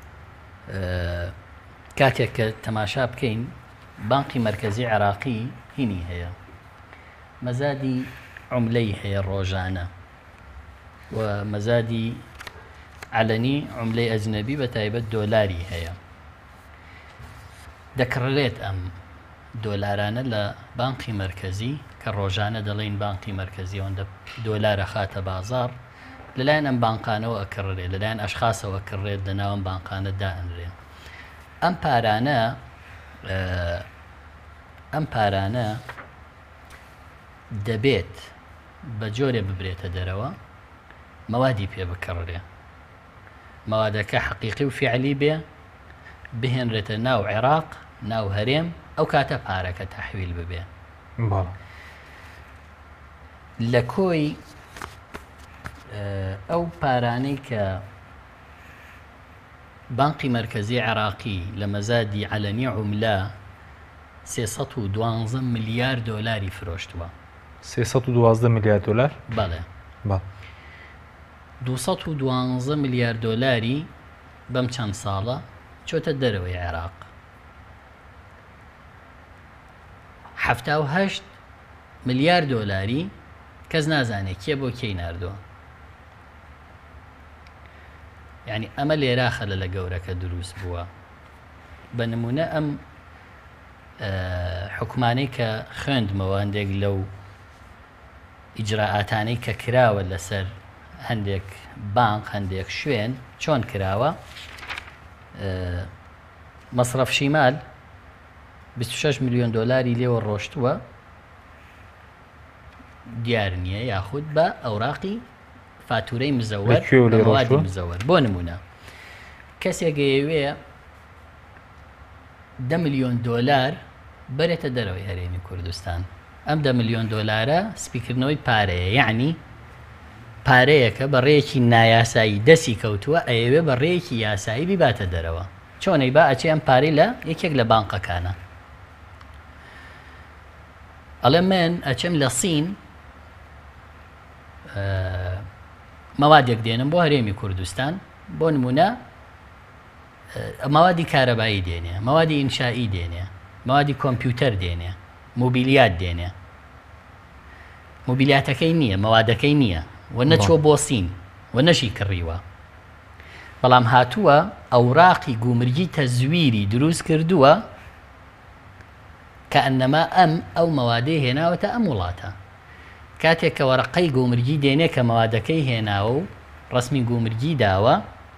کاتێک کە تەماشا بکەین بانقی مرکزی عراقی هینی هەیە، مەزادی عملەی هەیە ڕۆژانە و مەزادی علەنی عملەی ئەجنەبی بە تایبەت دۆلاری هەیە. دەکڕێت ئەم دۆلارانە لە بانقی مرکزی کە ڕۆژانە دەڵێن بانقی مرکزی ئەوەندە دۆلارە خاتە بازار، لەلایەن ئەم بانقانەوە ئەکڕێت، لەلایەن ئەشخاصەوە کڕێت لە ناوەم بانقانە دائەنرێن. ئەم پارانە ئەم پارانە دەبێت بە جۆرێ ببرێتە دەرەوە، مەوادی پێ بکڕێ، مەوادەکە حەقیقی و فیعلی بێ، بهێنرێتە ناو عێراق، ناو هەرێم، ئەو کاتە پارەکە تەحویل ببێ. لە کۆی ئەو پارانەی کە بانقی مرکزی عراقی لە مەزادی علەنی عوملا سێسەد و دوانزە ملیار دۆلاری فرۆشتووە. سێسەد و دوازدە ملیار دۆلار؟ بەڵێ. دووسەد و دوانزە ملیار دۆلاری بەم چەند ساڵە چۆتە دەرەوەی عێراق. هەفتا و هەشت ملیار دۆلاری کەس نازانێت کێ بۆ کێی ناردووە. یعنی ئەمە لێراخە لە لە گەورەکە دروست بووە. بە نمونە ئەم حکومانەی کە خوێندمەوە هەندێک لەو ئیجراعاتانەی کە کراوە لەسەر هەندێک بانک هەندێک شوێن چۆن کراوە، مەسرەف شیمال بیست و شەش میلیۆن دۆلاری لێوە ڕۆشتووە، دیار نییە، یاخود بە ئەوراقی فاتورەی مزەوەر موادی مزەوەر. بۆ نمونە کەسێک ئەوێ دە میلیۆن دۆلار بەرێتە دەرەوەی هەرێمی کوردستان، ئەم دە میلیۆن دۆلارە سپیکردنەوەی پارەیە، یعنی پارەیەکە بە ڕێیەکی نایاسایی دەسی کەوتووە، ئەوێ بە ڕێیەکی یاسایی بیباتە دەرەوە. چۆنەی با ئەچێ ئەم پارەی لە یەکێک لە بانقەکانە. ئەڵێ من ئەچێم لە سین مەوادێک دێنم بۆ هەرێمی کوردستان، بۆ نمونە مەوادی کارەبایی دێنێ، مەوادی ئینشایی دێنێ، مەوادی کۆمپیوتەر دێنێ، موبیلیات دێنێ. موبیلیاتەکەی نییە، مەوادەکەی نییە، و نەچوە بۆ سین و نەشی کڕیوە، بەڵام هاتووە ئەوراقی گومرگی تەزویری دروست کردووە کە ئەنەما ئەم ئەو مەوادەی هێناوەتە ئەم وڵاتە. کاتێک کە وەرەقەی گومرگی دێنێ کە مەوادەکەی هێناوە و ڕسمی گومرگی داوە،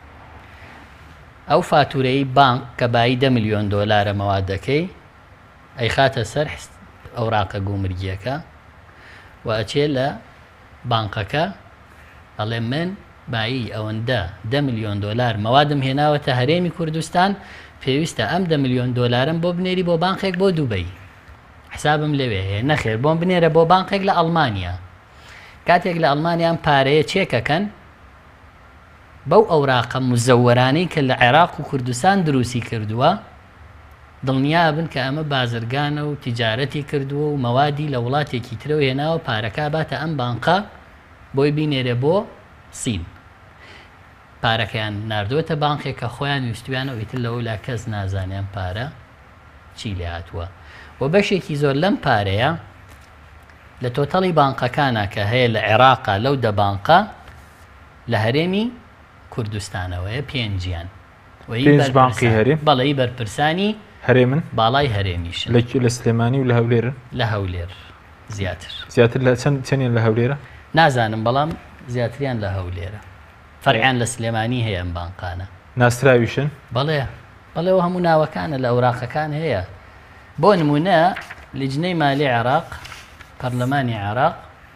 ئەو فاتورەی بانک کە بای دە میلیۆن دۆلارە مەوادەکەی ئەی خاتە سەر ئەوراقە گومرگیەکە و ئەچێ لە بانکەکە ئەڵێ من بایی ئەوەندە دە میلیۆن دۆلار مەوادم هێناوەتە هەرێمی کوردستان، پێویستە ئەم دە میلیۆن دۆلارم بۆ بنێری بۆ بانقێک بۆ دووبەی، حسابم لەوێ هەیە، نەخێر بۆم بنێرە بۆ بانقێک لە ئەڵمانیا. کاتێک لە ئەڵمانیا ئەم پارەیە چێکەکەن بەو ئەوراقە مزەوەرانەی کە لە عێراق و کوردستان دروستی کردووە، دڵنیا بن کە ئەمە بازرگانە و تیجارەتی کردووە و مەوادی لە وڵاتێکی ترەوە هێناوە، پارەکە باتە ئەم بانقە بۆی بینێرە بۆ سین. پارەکەیان ناردووەتە بانقێک کە خۆیان ویستویانە و ئیتر لەولا کەس نازانیان پارە چی لێ هاتووە. و بەشێکی زۆر لەم پارەیە لە تۆتەڵی بانقەکانە کە هەیە لە عێراقا لەو دە بانقە لە هەرێمی کوردستانەوەیە پێنجیان، پێنج بانقی هەرێم، بەڵێ بەرپرسانی هەرێمن باڵای هەرێمیشن لە سلێمانی و لە هەولێرن لە هەولێر زیاتر زیاتر لە چەند چەندیان لە هەولێرە نازانم بەڵام زیاتریان لە هەولێرە فەرعیان لە سلێمانی هەیە ئەم بانقانە ناسراویشن بەڵێ بەڵێەوە هەموو ناوەکانە لە ئەوراقەکان هەیە بۆ نمونە لیجنەی مالی عێراق پەرلەمانی عێراق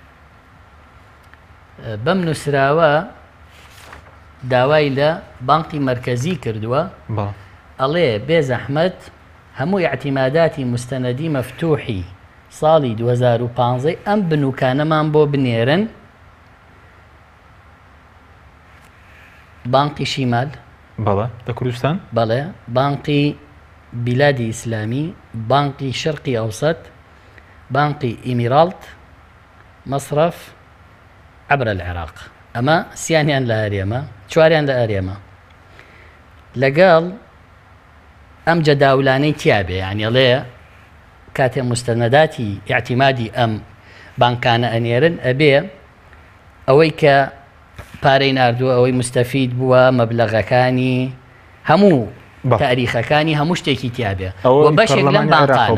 بەم نووسراوە داوای لە بانقی مرکزی کردووە ئەڵێ بێ زەحمەت هەموو اعتیماداتی مستەنەدی مەفتوحی ساڵی دوو هەزار و پانزە ئەم بنووکانەمان بۆ بنێرن بانقی شیمال بەڵێ لە کوردستان بەڵێ بانقی بیلادی ئیسلامی بانقی شەرقی ئەوسەد بانقی ئیمیرالت مەصرف عبر العێراق ئەمە سییانیان لە هەرێمە چواریان لە ئەرێمە لەگەڵ ئەم جەداولانەی تیابێ یانیڵێ کاتێ مستەنەداتی ئاعتیمادی ئەم بانکانە ئەنێرن ئەبێ ئەوەی کە پارەی ناردووە ئەوەی مستەفید بووە مەبلەغەکانی هەموو تاریخەکانی هەموو شتێکی تیابێ بەشێک لەم بانقانە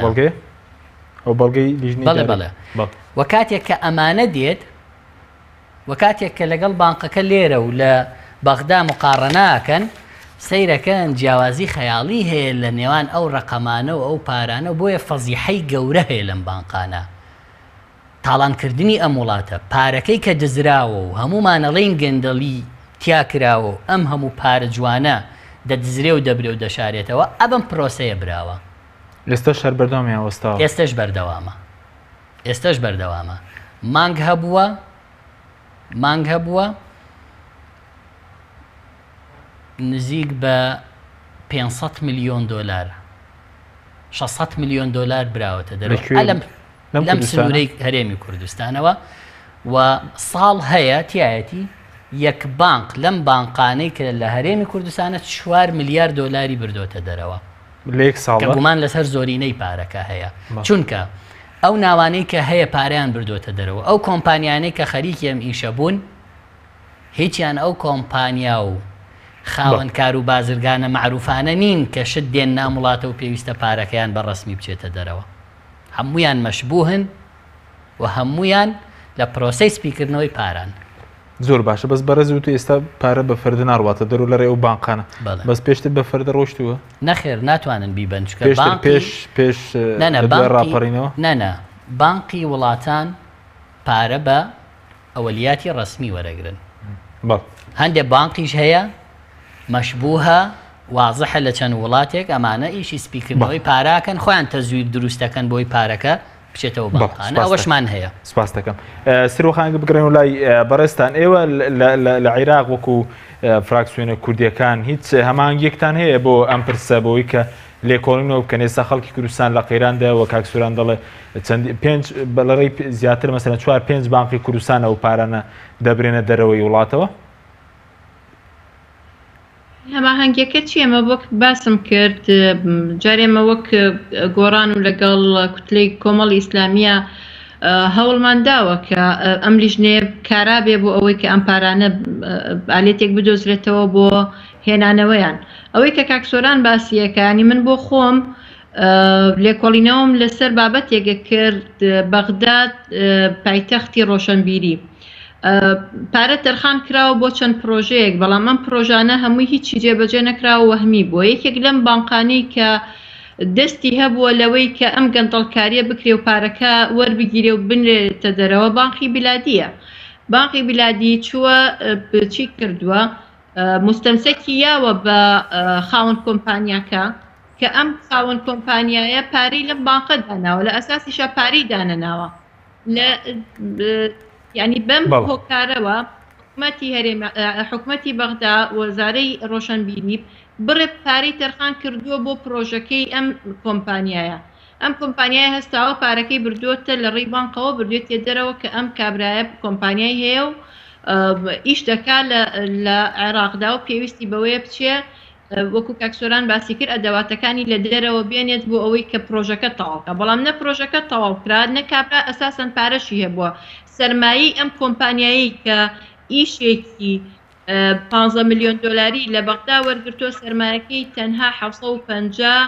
بەڵێ بەڵێ وە کاتێک کە ئەمانە دێت وە کاتێک کە لەگەڵ بانقەکە لێرە و لە بەغدا مقارناکەن سەیرەکەن جیاوازی خەیاڵی هەیە لە نێوان ئەو ڕقەمانە و ئەو پارانە بۆیە فەزیحەی گەورە هەیە لەم بانقانە تاڵانکردنی ئەم وڵاتە پارەکەی کە دزراوە و هەمومانەڵین گەندەڵی تیاکراوە و ئەم هەموو پارە جوانە دەدزرێ و دەبرێ و دەشارێتەوە ئەبم پرۆسەیە براوە ئێستا شەر بەردەوامیان وەستاوە ئێستش بەردەوامە ئێستش بەردەوامە مانگ هەبووە مانگ هەبووە نزیک بە پێنجسەد میلیۆن دۆلار شەشسەد میلیۆن دۆلار براوەتە دەرەوە لەم سنوورەی هەرێمی کوردستانەوە و ساڵ هەیە تایەتی یەک بانک لەم بانقانەی کە لە هەرێمی کوردستانە چوار میلیارد دۆلاری بردۆتە دەرەوە کە گومان لەسەر زۆرینەی پارەکە هەیە چونکە ئەو ناوانەی کە هەیە پارەیان بردۆتە دەرەوە ئەو کۆمپانیانەی کە خەریکی ئەم ئیشە بوون هیچیان ئەو کۆمپانیا و خاوەن کار و بازرگانە معروفانە نین کە شت دێن نام وڵاتە و پێویستە پارەکەیان بەڕەسمی بچێتە دەرەوە هەمویان مەشبوهن و هەمویان لە پرۆسەی سپیکردنەوەی پاران زۆر باشە بەس بەرەز و تو ئێستا پارە بە فەردە ناڕواتە دەرو لە ڕێ و بانقانە بەس پێشتر بە فەردە ڕۆشتووە نەخێر ناتوانن بیبەن پێش پێش ڕاپەڕینەوە نەنە بانقی وڵاتان پارە بە ئەوەلیاتی ڕسمی وەرەگرن هەندێک بانقیش هەیە مەشبوهە وازحە لە چەند وڵاتێک ئەمانە ئیشی سپیکردنەوەی پاراکەن خۆیان تەزویر دروستەکەن بۆی پارەکە بچێتەوە بانقانە ئەوەشمان هەیە سپاس دەکەم سرۆخانگە بگرێن و لای بەڕێستان ئێوە لە عێراق وەکو فراکسیۆنە کوردیەکان هیچ هەمانگیەکتان هەیە بۆ ئەم پرسە بۆی کە لێکۆڵینەوە بکەن ئێستا خەڵکی کوردستان لە قەیراندا وە کاکسوران دەڵێ پێنج بەڵەڕێی زیاتر مەسەلەن چوار پێنج بانقی کوردستانە و پارانە دەبرێنە دەرەوەی وڵاتەوە هەماهەنگیەکە چی ئەمە وەک باسم کرد جارێمە وەک گۆڕان و لەگەڵ کوتلەی کۆمەڵی ئیسلامیە هەوڵمان داوە کە ئەم لیژنەیە کارا بێ بۆ ئەوەی کە ئەم پارانە ئالێتێک بدۆزرێتەوە بۆ هێنانەوەیان ئەوەی کە کاکسۆران باسیەکانی من بۆ خۆم لێکۆڵینەوەم لەسەر بابەتێکە کرد بەغداد پایتەختی ڕۆشنبیری پارە تەرخان کراوە بۆ چەند پرۆژەیەک بەڵام ئەم پرۆژانە هەمووی هیچی جێبەجێ نەکراوە وەهمی بووە یەکێک لەم بانقانەی کە دەستی هەبووە لەوەی کە ئەم گەندەڵکاریە بکرێ و پارەکە وەربگیرێ و بنرێتە دەرەوە بانقی بیلادیە بانقی بیلادی چووە چی کردووە مستەمسەکی یاوە بە خاوەن کۆمپانیاکە کە ئەم خاوەن کۆمپانیایە پارەی لەم بانقە داناوە لە ئەساسیشە پارەی دانەناوە لە یعنی بەم هۆکارەوە حکومەتی هەرێمی حکومەتی بەغدا وەزارەی ڕۆشنبیری بڕێ پارەی تەرخان کردووە بۆ پرۆژەکەی ئەم کۆمپانیایە ئەم کۆمپانیای هەستاوە پارەکەی بردووەتە لە ڕێی بانقەوە بردوێتێ دەرەوە کە ئەم کابرایە کۆمپانیای هەیە و ئیش دەکا لە عێراقدا و پێویستی بەوەیە بچێ وەکو کاکسۆران باسی کرد ئەدەواتەکانی لە دەرەوە بێنێت بۆ ئەوەی کە پرۆژەکە تەواوکە بەڵام نە پرۆژەکە تەواوکرا نە کابرا ئەساسەن پارەشی هەبووە سەرمایی ئەم کۆمپانیایی کە ئیشێکی پانزە میلیۆن دۆلاری لە بەغدا وەرگرتووە سەرمایەکەی تەنها حەوت و پەنجا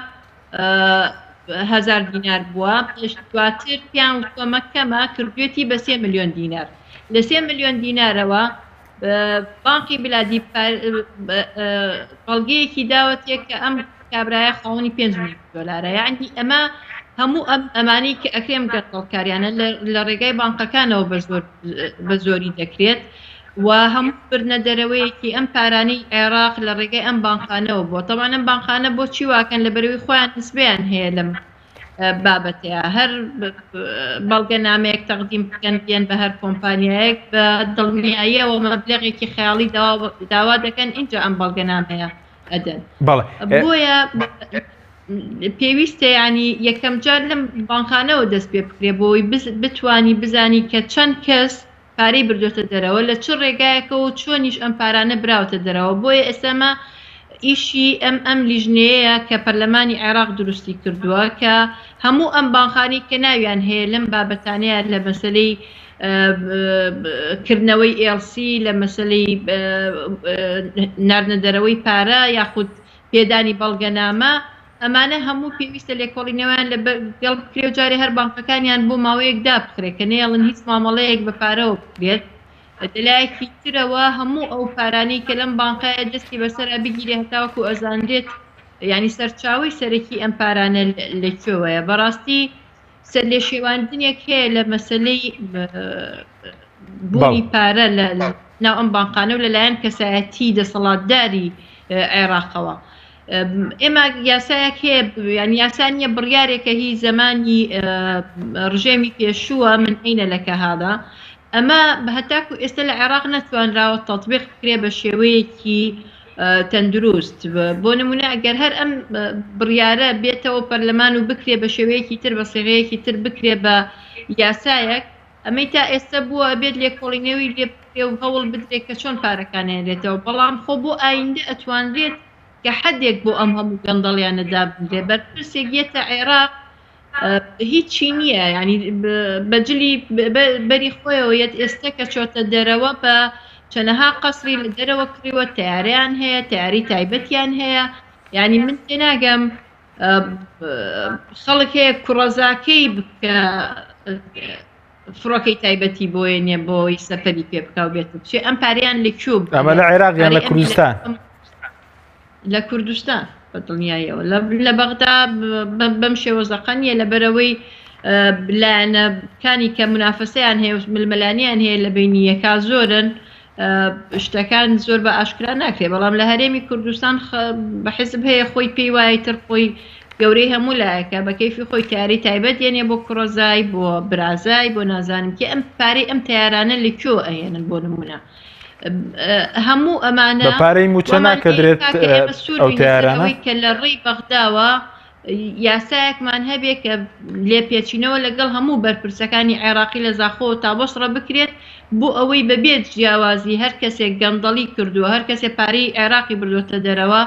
هزار دینار بووە پێش دواتر پیان کۆمەکەمە کردوێتی بە سێ میلیۆن دینار لە سێ میلیۆن دینارەوە بانقی بلادی بەڵگەیەکی داوەتێک کە ئەم کابرایە خاوەنی پێنج میلیۆن دۆلارە یعنی ئەمە هەموو ئەم ئەمانەی کە ئەکرێم گەڕکاریانە لە ڕێگای بانقەکانەوە بە زۆری دەکرێت و هەموو برنە دەرەوەیەکی ئەم پارانەی عێراق لە ڕێگەی ئەم بانقانەوە بۆ تەوان ئەم بانقانە بۆچی واکەن لە بەرەوەی خۆیان نسبیان هەیە لەم بابەتەیە هەر بەڵگە نامەیەک تەقدیم بکەن بێن بە هەر کۆمپانیایەک بە دڵنیاییەوە مەبلەغێکی خەیاڵی داوا دەکەن اینجا ئەم بەڵگە نامەیە ئەدەن بۆیە پێویستە ینی یەکەم جار لەم بانقانەوە دەست پێ بکرێ بۆی بتانی بزانی کە چەند کەس پارەی بردوێتە دەرەوە لە چ ڕێگایەکەەوە چۆنیش ئەم پارانە براوتە دەرەوە بۆیە ئێستەمە ئیشی ئەم ئەم لیژنەیە کە پەرلەمانی عێراق دروستی کردووە کە هەموو ئەم بانخانی کە ناویان هەیە لەم بابەتانەیە لە مەسلەی کردنەوەی ئێلسی لە مەسلەی ناردنە دەرەوەی پارە یاخود پێدانی بەڵگەنامە ئەمانە هەموو پێویستە لێکۆڵینەوەیان لە گەڵ بکرێ و جارێ هەر بانکەکانیان بۆ ماوەیەک دابخرێت کە نێڵن هیچ مامەڵەیەک بە پارەوە بکرێت دلایەکی ترەوە هەموو ئەو پارانەی کە لەم بانقایە دەستی بەسەرا بگیرێ هەتاوەکو ئەزانرێت ینی سەرچاوی سەرەکی ئەم پارانە لەکوێوەیە بەڕاستی سەر لێ شێواندنێک هەیە لە مەسلەی بوونی پارە ناو ئەم بانقانە و لەلایەن کەسایەتی دەسەڵاتداری عێراقەوە ئێمە یاسایەک هەیە یان یاسانیە بڕیارێکە هی زمانی ڕژێمی پێشووە من عینە لەکە هادا ئەمە هەتاکو ئێستا لە عێراق نەتوانراوە تەطبیق بکرێ بە شێوەیەکی تەندروست بۆ نمونە ئەگەر هەر ئەم بڕیارە بێتەوە پەرلەمان و بکرێ بە شێوەیەکی تر بە سێغەیەکی تر بکرێ بە یاسایەک ئەمەی تا ئێستا بووە بێت لێکۆڵینەوەی لێ بکرێ و هەوڵ بدرێت کە چۆن پارەکانێنرێتەوە بەڵام خۆ بۆ ئایندە ئەتوانرێت کە حدێک بۆ ئەم هەموو گەندەڵیانەدا بدرێ بەرپرسێک یێتە عێراق هیچی نییە ینی بەجلی بەری خۆیەوە یەت ئێستا کە چۆتە دەرەوە بە چەنەها قەسری لە دەرەوە کڕیوە تیاریان هەیە تیاری تایبەتیان هەیە ینی من تێناگەم خەڵک هەیە کوڕەزاکەی بکە فڕۆکەی تایبەتی بۆیە نیە بۆی سەفەری پێ بکە و بێت بچێ ئەم پاریان لەکوێ ئەمە لە عێراق یان لە کوردستان لە کوردستان بەدڵنیاییەوە لە بەغدا بەم شێوەزەقەنیە لە بەرەوەی لایەنەکانی کە منافەسەیان هەیە ملمەلانیان هەیە لە بینیەکە زۆرن شتەکان زۆر بە ئاشکرا ناکرێت بەڵام لە هەرێمی کوردستان بە حیزب هەیە خۆی پێی وایە تر خۆی گەورەی هەموو لایەکە بە کەیفی خۆی تیاری تایبەت یێنێ بۆ کوڕۆزای بۆ برازای بۆ نازانم کە ئەم پارەی ئەم تیارانە لەکوێ ئەهێنن بۆ نمونە هەموو ئەمانە پارەی موچە ناکەدرێت ئەو تیارانەی کە لە ڕێی بەغداوە یاسایەکمان هەبێ کە لێپێچینەوە لەگەڵ هەموو بەرپرسەکانی عێراقی لە زاخۆ تا بەسڕە بکرێت بۆ ئەوەی بەبێت جیاوازی هەر کەسێک گەندەڵی کردووە هەر کەسێک پارەی عێراقی بردوۆتە دەرەوە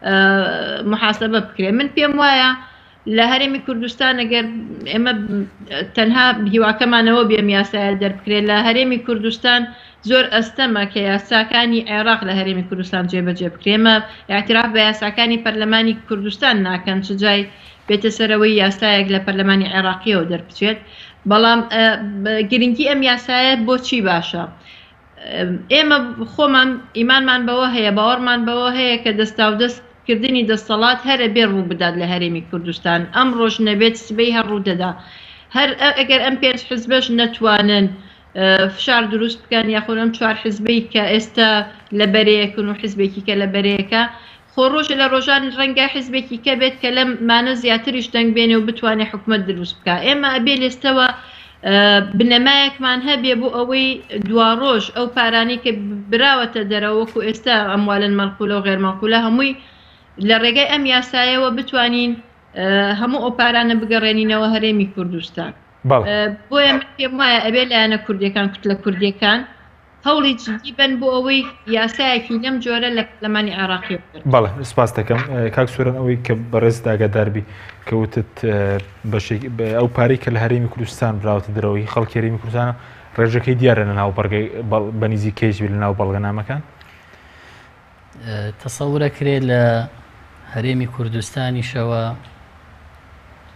محاسبە بکرێت من پێم وایە لە هەرێمی کوردستان ئەگەر ئێمە تەنها هیواکەمانەوە بێم یاسایە دەربکرێت لە هەرێمی کوردستان زۆر ئەستەمە کە یاساکانی عێراق لە هەرێمی کوردستان جێبەجێ بکرێمە یاعتراف بە یاساکانی پەرلەمانی کوردستان ناکەن چ جای بێتە سەرەوەی یاسایەک لە پەرلەمانی عێراقیەوە دەربچێت بەڵام گرنگی ئەم یاسایە بۆچی باشە ئێمە خۆمان ئیمانمان بەوە هەیە باوەڕمان بەوە هەیە کە دەستا و دەستکردنی دەسەڵات هەرە بێ ڕوو بدات لە هەرێمی کوردستان ئەم ڕۆژ نەبێت سبەی هەر ڕوو دەدا هەر ئەگەر ئەم پێنج حزبەش نەتوانن فشار دروست بکەن یاخۆن ئەم چوار حزبەی کە ئێستا لە بەرەیەکن و حزبێکی کە لە بەرەیەکە خۆ ڕۆژ لە ڕۆژان ڕەنگە حزبێکی کە بێت کە لەم مانە زیاتریش دەنگ بێنێ و بتوانێت حکومت دروست بکە ئێمە ئەبێ لێستەوە بنەمایەکمان هەبێ بۆ ئەوەی دوا ڕۆژ ئەو پارانی کە براوەتە دەرەوەکو ئێستا ئەموالن مەنقولە و غێرمەنقولە هەمووی لە ڕێگەی ئەم یاسایەوە بتوانین هەموو ئەو پارانە بگەڕێنینەوە هەرێمی کوردستان بۆیە من پێم وایە ئەبێ لایەنە کوردیەکان کوت لە کوردیەکان هەوڵی جدی بن بۆ ئەوەی یاسایەکی لەم جۆرە لە پەرلەمانی عێراقی بکرێت. بەڵێ سپاس دەکەم کاک سورەن ئەوەی کە بەڕێز داگاداربی کەوتت ئەو پارەی کە لە هەرێمی کوردستان براوتە دەرەوەی خەڵکی هەرێمی کوردستانە ڕێژەکەی دیارە لە ناو بەرگەی بەنیزی کەیژبی لە ناو بەڵگەنامەکان تەسەورەکرێت لە هەرێمی کوردستانیشەوە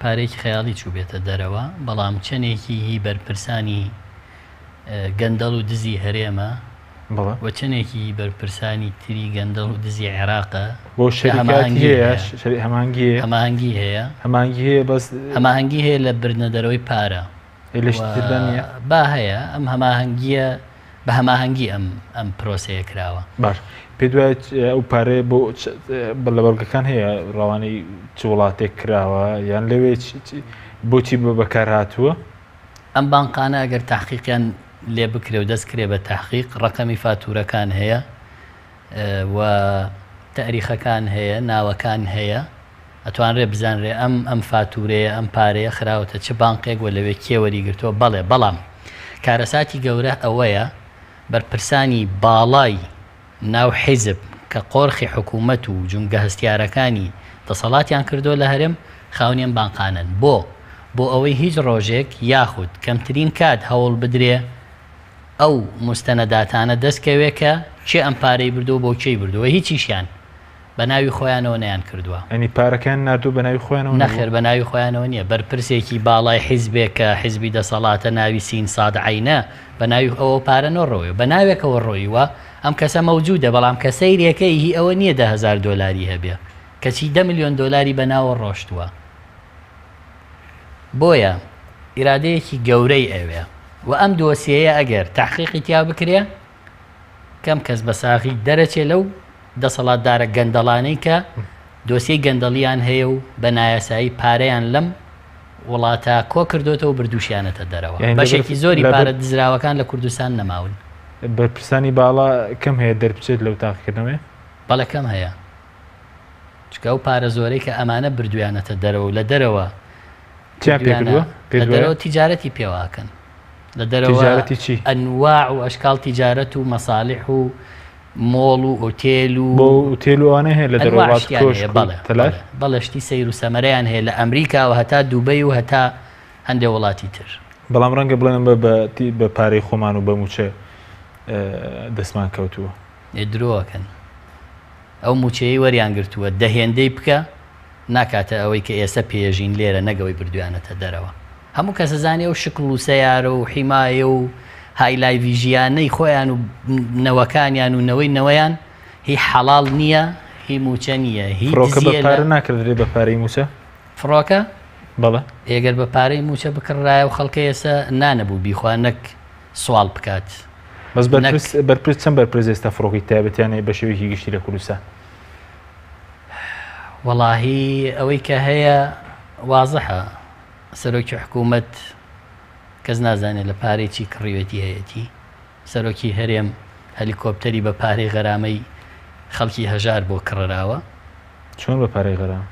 پارێکی خەیاڵی چوو بێتە دەرەوە بەڵام چەندێکی هی بەرپرسانی گەندەڵ و دزی هەرێمە و چەندێکی بەرپرسانی تری گەندەڵ و دزی عێراقە بۆ هەمانگی هەماهەنگی هەیە هەمانگی هەیە بەس هەماهەنگی هەیە لە بردنە دەرەوەی پارە با هەیە ئەم هەماهەنگیە بە هەماهەنگی ئەم ئەم پرۆسەیە کراوە. باش پێ دوای ئەو پارەیە بۆ لە بەڵگەکان هەیە ڕەوانەی چ وڵاتێک کراوە یان لەوێ بۆچی بە بەکار هاتووە؟ ئەم بانقانە ئەگەر تاحقیقیان لێ بکرێ و دەست کرێ بە تاحقیق ڕقەمی فاتورەکان هەیە و تاریخەکان هەیە ناوەکان هەیە ئەتوانرێ بزانرێ ئەم ئەم فاتورەیە ئەم پارەیە خراوەتە چ بانقێک وە لەوێ کێوەری گرتووە بەڵێ بەڵام کارەساتی گەورە ئەوەیە بەرپرسانی باڵای ناو حیزب کە قۆرخی حکوومەت و جونگە هەستیارەکانی دەسەڵاتیان کردو لە هەرم خاونیان بانقانن بۆ بۆ ئەوەی هیچ ڕۆژێک یاخود کەمترین کات هەوڵ بدرێ ئەو مستەنەداتانە دەستکەوێ کە چێ ئەم پارەی بردو بۆ چی بردووە هیچیشیان بە ناوی خۆیانەوە نەیان کردووە. ئەنی پارەکان نردوو بە ناوی خۆیانەوە نەخێر بە ناوی خۆیانەوە نییە بەرپرسێکی باڵای حیزبێک کە حیزبی دەسەڵاتە ناوی سین ساد عینە بە ناوی ئەوە پارە نۆڕۆی بە ناوێکەوە ڕۆیوە ئەم کەسە مەوجودە بەڵام کە سەیرەکەی هی ئەوە نییە ده هزار دۆلاری هەبێ کەچی دە میلیۆن دۆلاری بە ناوە ڕۆشتووە. بۆیە ئیرادەیەکی گەورەی ئەوێ و ئەم دۆسیەیە ئەگەر تحقیقی تیا بکرێ کەم کەس بە ساغی دەرەچێ لەو دەسەڵاتدارە گەندەڵانەی کە دۆسیی گەندەڵیان هەیە و بە نایاسایی پارەیان لەم وڵاتە کۆ کردوتەوە و بردووشیانەتە دەرەوە بەشێکی زۆری پارە دزراوەکان لە کوردستان نەماون. بەرپرسانی باڵا کەم هەیە دەربچێت لەو تاقیکردنەوەی؟ بەڵێ کەم هەیە چکە ئەو پارە زۆرەی کە ئەمانە بردویانەتە دەرەوە لە دەرەوە دەرەوە تیجارەتی پێواکەن لە دەرەوە ئەنواع و ئەشکال تیجارەت و مەساڵح و مۆڵ و ئۆتێل و بۆ ئوتێل وانە هەیە لە دەرەوە بەڵشتی سەیر و سەمەرەیان هەیە لە ئەمریکا و هەتا دووبەی و هەتا هەندێک وڵاتی تر. بەڵام ڕەنگە بڵێن بە پارەی خۆمان و بە موچە دەستمان کەوتووە درۆکەن ئەو موچەیە وەریان گرتووە دەهێندەی بکە ناکاتە ئەوەی کە ئێستا پێژین لێرە نەگەوەی بردویانەتە دەرەوە هەموو کەسە زانێ و شکل و سەیارە و حیمایە و هایلایڤی ژیانەی خۆیان و نەوەکانیان و نەوەی نەوەیان هی حەڵاڵ نییە هی موچە نییە هی پارە ناکردێت بە پارەی موچە فڕۆکە بەڵێ ئێگەر بە پارەی موچە بکڕایە و خەڵکە ئێستا نانەبوو بیخوانەک سوال بکات بەس بەرپرس چەند بەرپرس ئێستا فڕۆکی تایبەتیانەیە بە شێوەیەکی گشتی لە کوردستان؟ وەڵاهی ئەوەی کە هەیە وازەحە سەرۆکی حکوومەت کەس نازانێت لە پارێکی کڕیوەتی هەیەتی سەرۆکی هەرێم هەلیکۆپتەری بە پارەی غەرامەی خەڵکی هەژار بۆ کڕراوە. چۆن بە پارەی غەرام؟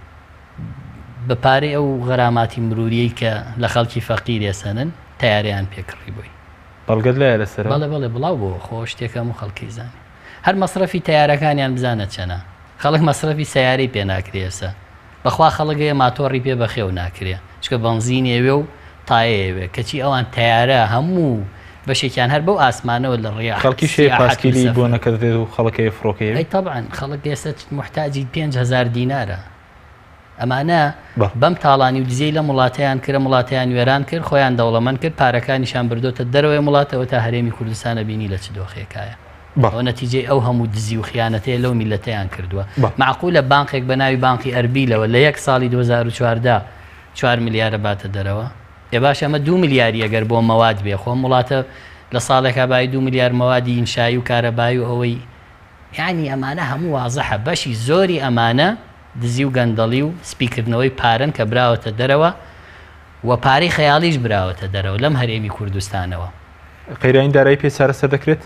بە پارەی ئەو غەراماتی مروریەی کە لە خەڵکی فەقیرێ سەنن تیاریان پێکڕی بووی بەڵگەت لایە لەسەر بەڵێ بەڵێ بڵاو بۆ خۆ شتێکەم و خەڵکی زانێ هەر مەسرەفی تیارەکانیان بزانە چەنە خەڵک مەسرەفی سیارەی پێ ناکرێسە بەخوا خەڵگەیە ماتۆڕی پێ بەخێو ناکرێ چکە بەنزینێوێ و تایەوێ کەچی ئەوان تیارە هەموو بەشێکیان هەر بەو ئاسمانەوە لە ڕێیا خەڵکی شێ پاسکیلی بۆ نەکردێت و خەڵکەیە فڕۆکەیە ئەی تەبعەن خەڵک ئێستا محتاجی پێنج هەزار دینارە ئەمانە بەم تاڵانی و دزەی لە وڵاتیان کرد وڵاتیان وێران کرد خۆیان دەوڵەمەند کرد پارەکانیشان بردۆتە دەرەوەی وڵاتەوە تا هەرێمی کوردستانە بینی لە چ دۆخێکایە ئەو نەتیجەی ئەو هەموو دزی و خیانەتەیە لەو میلەتەیان کردووە. معقولە بانقێک بە ناوی بانقی ئەربیلەوە لە یەک ساڵی دوو هەزار و چواردە چوار میلیارە باتە دەرەوە ێ باش ئەمە دوو میلیاری ئەگەر بۆ مەواد بێ خۆم وڵاتە لە ساڵێکا بای دوو میلیار مەوادی ئینشایی و کارەبایی و ئەوەی یعنی ئەمانە هەموو وازەحە بەشی زۆری ئەمانە دزی و گەندەڵی و سپیکردنەوەی پارن کە براوەتە دەرەوە و پارەی خەیاڵیش براوەتە دەرەوە لەم هەرێمی کوردستانەوە. قەیرانی دارایی پێ چارەسەر دەکرێت؟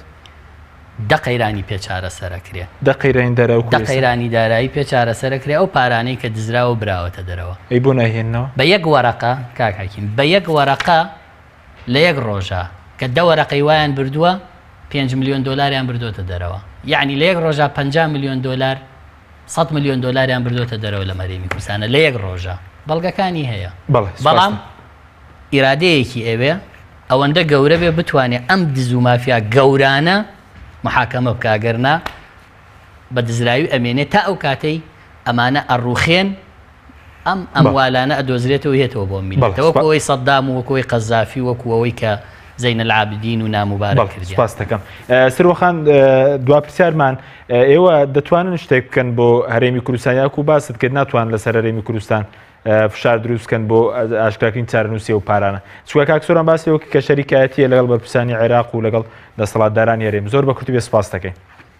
دە قەیرانی پێ چارەسەرەکرێت دە قەیرانی دارایی دە قەیرانی دارایی پێ چارەسەرەکرێت ئەو پارانەی کە دزراوە براوەتە دەرەوە. ئەی بۆ ناهێننەوە بە یەک وەرەقە کاکاکیم بە یەک وەرەقە لە یەک ڕۆژە کە دە وەرەقەی وایان بردووە پێنج میلیۆن دۆلاریان بردوتە دەرەوە یعنی لە یەک ڕۆژە پەنجا میلیۆن دۆلار سەد میلیۆن دۆلاریان بردوتە دەرەوە لە مەرێمی کوردستانە لە یەک ڕۆژە بەڵگەکانی هەیە. بەڵام ئیرادەیەکی ئەوێ ئەوەندە گەورە بێ بتوانێت ئەم دز و مافیا گەورانە محاکەمە بکاگەرنا بە دزراوی ئەمێنێت تا ئەو کاتەی ئەمانە ئەڕوخێن ئەم ئەموالانە ئەدۆزرێتەوە هێتەوە بۆ میلەتەوە وەکەوەی سەدام و وەکەوەی قەزافی وەکوەوەی کە زەین العابدین و ناموبارەک کردیان. سپاس دەکەم. سروەخان دوا پرسیارمان ئێوە دەتوانن شتێک بکەن بۆ هەرێمی کوردستان یاکو باست کرد ناتوان لەسەر هەرێمی کوردستان فشار دروستکەن بۆ ئاشکراکردنی چارەنووسی و پارانە. چووکە کاک سۆران باسی ئەوە کە شەریکایەتیە لەگەڵ بەرپرسانی عێراق و لەگەڵ دەسەڵاتدارانی هەرێم زۆر بە کورتی بێ سپاس دەکەین.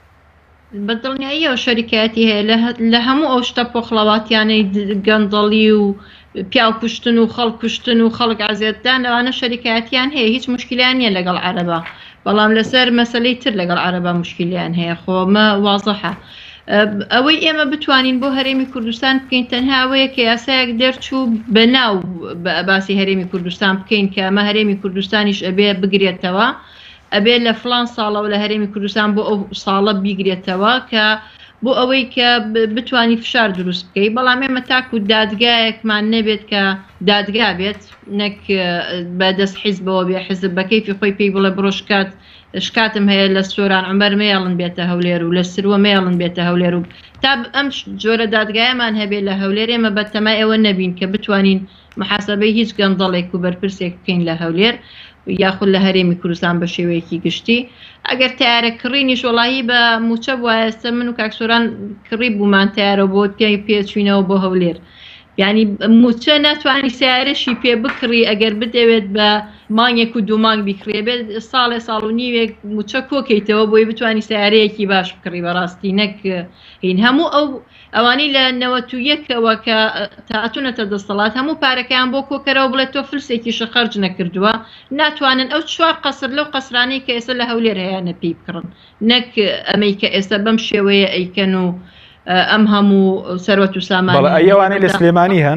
بەدڵنیاییەوە شەریکایەتی هەیە لە هەموو ئەو شتە پۆخڵەواتیانەی گەندەڵی و پیاو کوشتن و خەڵک کوشتن و خەڵک ئازێتدان ئەوانە شەریکایەتیان هەیە هیچ مشکلیان نییە لەگەڵ عەرەبا بەڵام لەسەر مەسەلەی تر لەگەڵ عەرەبا مشکلیان هەیە خۆمە وازەحە. ئەوەی ئێمە بتوانین بۆ هەرێمی کوردستان بکەین تەنها ئەوەیە کە یاسایەک دەرچوو بەناو باسی هەرێمی کوردستان بکەین کە ئەمە هەرێمی کوردستانیش ئەبێ بگرێتەوە ئەبێ لە فلان ساڵە و لە هەرێمی کوردستان بۆ ئەو ساڵە بیگرێتەوە کە بۆ ئەوەی کە بتوانی فشار دروست بکەی بەڵام ئێمە تاکو دادگایەکمان نەبێت کە دادگا بێت نەک بەدەست حیزبەوە بێ حزب بە کەیفی خۆی پێی بڵێ بڕۆ شکات شکاتم هەیە لە سۆران عومەر مەیاڵن بێتە هەولێر و لە سروە مەیاڵن بێتە هەولێر و تا ئەم جۆرە دادگایەمان هەبێت لە هەولێر ئێمە بەتەمای ئەوە نەبین کە بتوانین محاسبەی هیچ گەندەڵێک و بەرپرسێک بکەین لە هەولێر یاخود لە هەرێمی کوردستان بە شێوەیەکی گشتی ئەگەر تیارە کڕینیش وڵایی بە موچە وایەستە من و کاکسۆران کڕی بوومان تیارە بۆ پێی پێچوینەوە بۆ هەولێر یعنی موچە ناتوانانی سیارەشی پێ بکڕی ئەگەر بدەوێت بە مانگێک و دوو مانگ بیکڕێ بێت ساڵێ ساڵ و نیوێک موچە کۆکەیتەوە بۆی بتوانانی سیارەیەکی باش بکڕی بەڕاستی نەک هین هەموو ئەو ئەوانەی لە نەوەت و یەکەوە کە تاعتونەتە دەسەڵات هەموو پارەکەیان بۆ کۆکەرەوە بڵێت تۆ فلسێکی شەخەرج نەکردووە ناتوانن ئەو چوار قەسر لەو قەسرانەی کە ئێستا لە هەولێر هەیەە پێی بکڕن نەک ئەمەی کە ئێستا بەم شێوەیە ئەیکەن و ئەم هەموو سەرۆت و سامان ئەوانەی لە سلێمانی هەن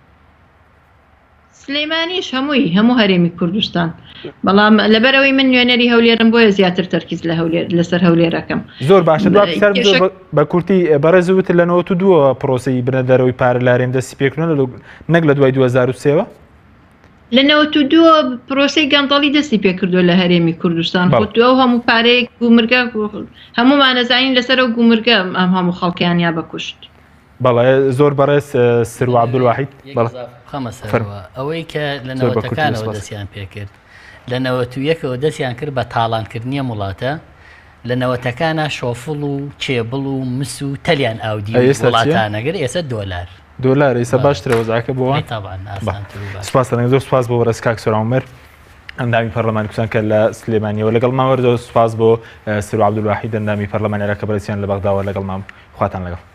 سلێمانیش هەمووی هەموو هەرێمی کوردستان بەڵام لەبەرەوەی من نوێنەری هەولێرم بۆیە زیاتر تەرکیز لە هەولێر لەسەر هەولێرەکەم زۆر باشە بە کورتی بەڕێزوت لە نەوەت و دووە پرۆسی بنەدەرەوەی پارە لارێم دەستی پێکردن نەک لە دوای دوو هەزار و سێوە لە نەوەت و دووە پرۆسی گەندەڵی دەستی پێکردو لە هەرێمی کوردستان خۆتووە و هەموو پارەیەک گومرگە هەموومان نەزانین لەسەر ئەو گومرگە ئەم هەموو خەڵکیان یا بەکوشت بەڵێ زۆر بەڕێز سروە عەبدولواحید خەمەسەرەوە ئەوەی کە لە نەوەتەکانەوە دەستیان پێکرد لە نەوەت و یەکەوە دەستیان کرد بە تاڵانکردنیە وڵاتە لە نەوەتەکانە شۆفڵ و چێبڵ و مس و تەلیان ئاودی وڵاتانەگەر ئێستا دۆلار دۆلار ئێستا باشترە وەزاکە بۆەوە سپاس زۆر سپاس بۆ بەڕێز کاک سۆران عومەر ئەندامی پەرلەمانی کوردستان کە لە سلێمانیەوە لەگەڵ ماوە زۆر سپاس بۆ سروە عەبدولواحید ئەندامی پەرلەمانی عێراق کە بەڕێزیان لە بەغداوە لەگەڵ مام خواتان لەگەڵ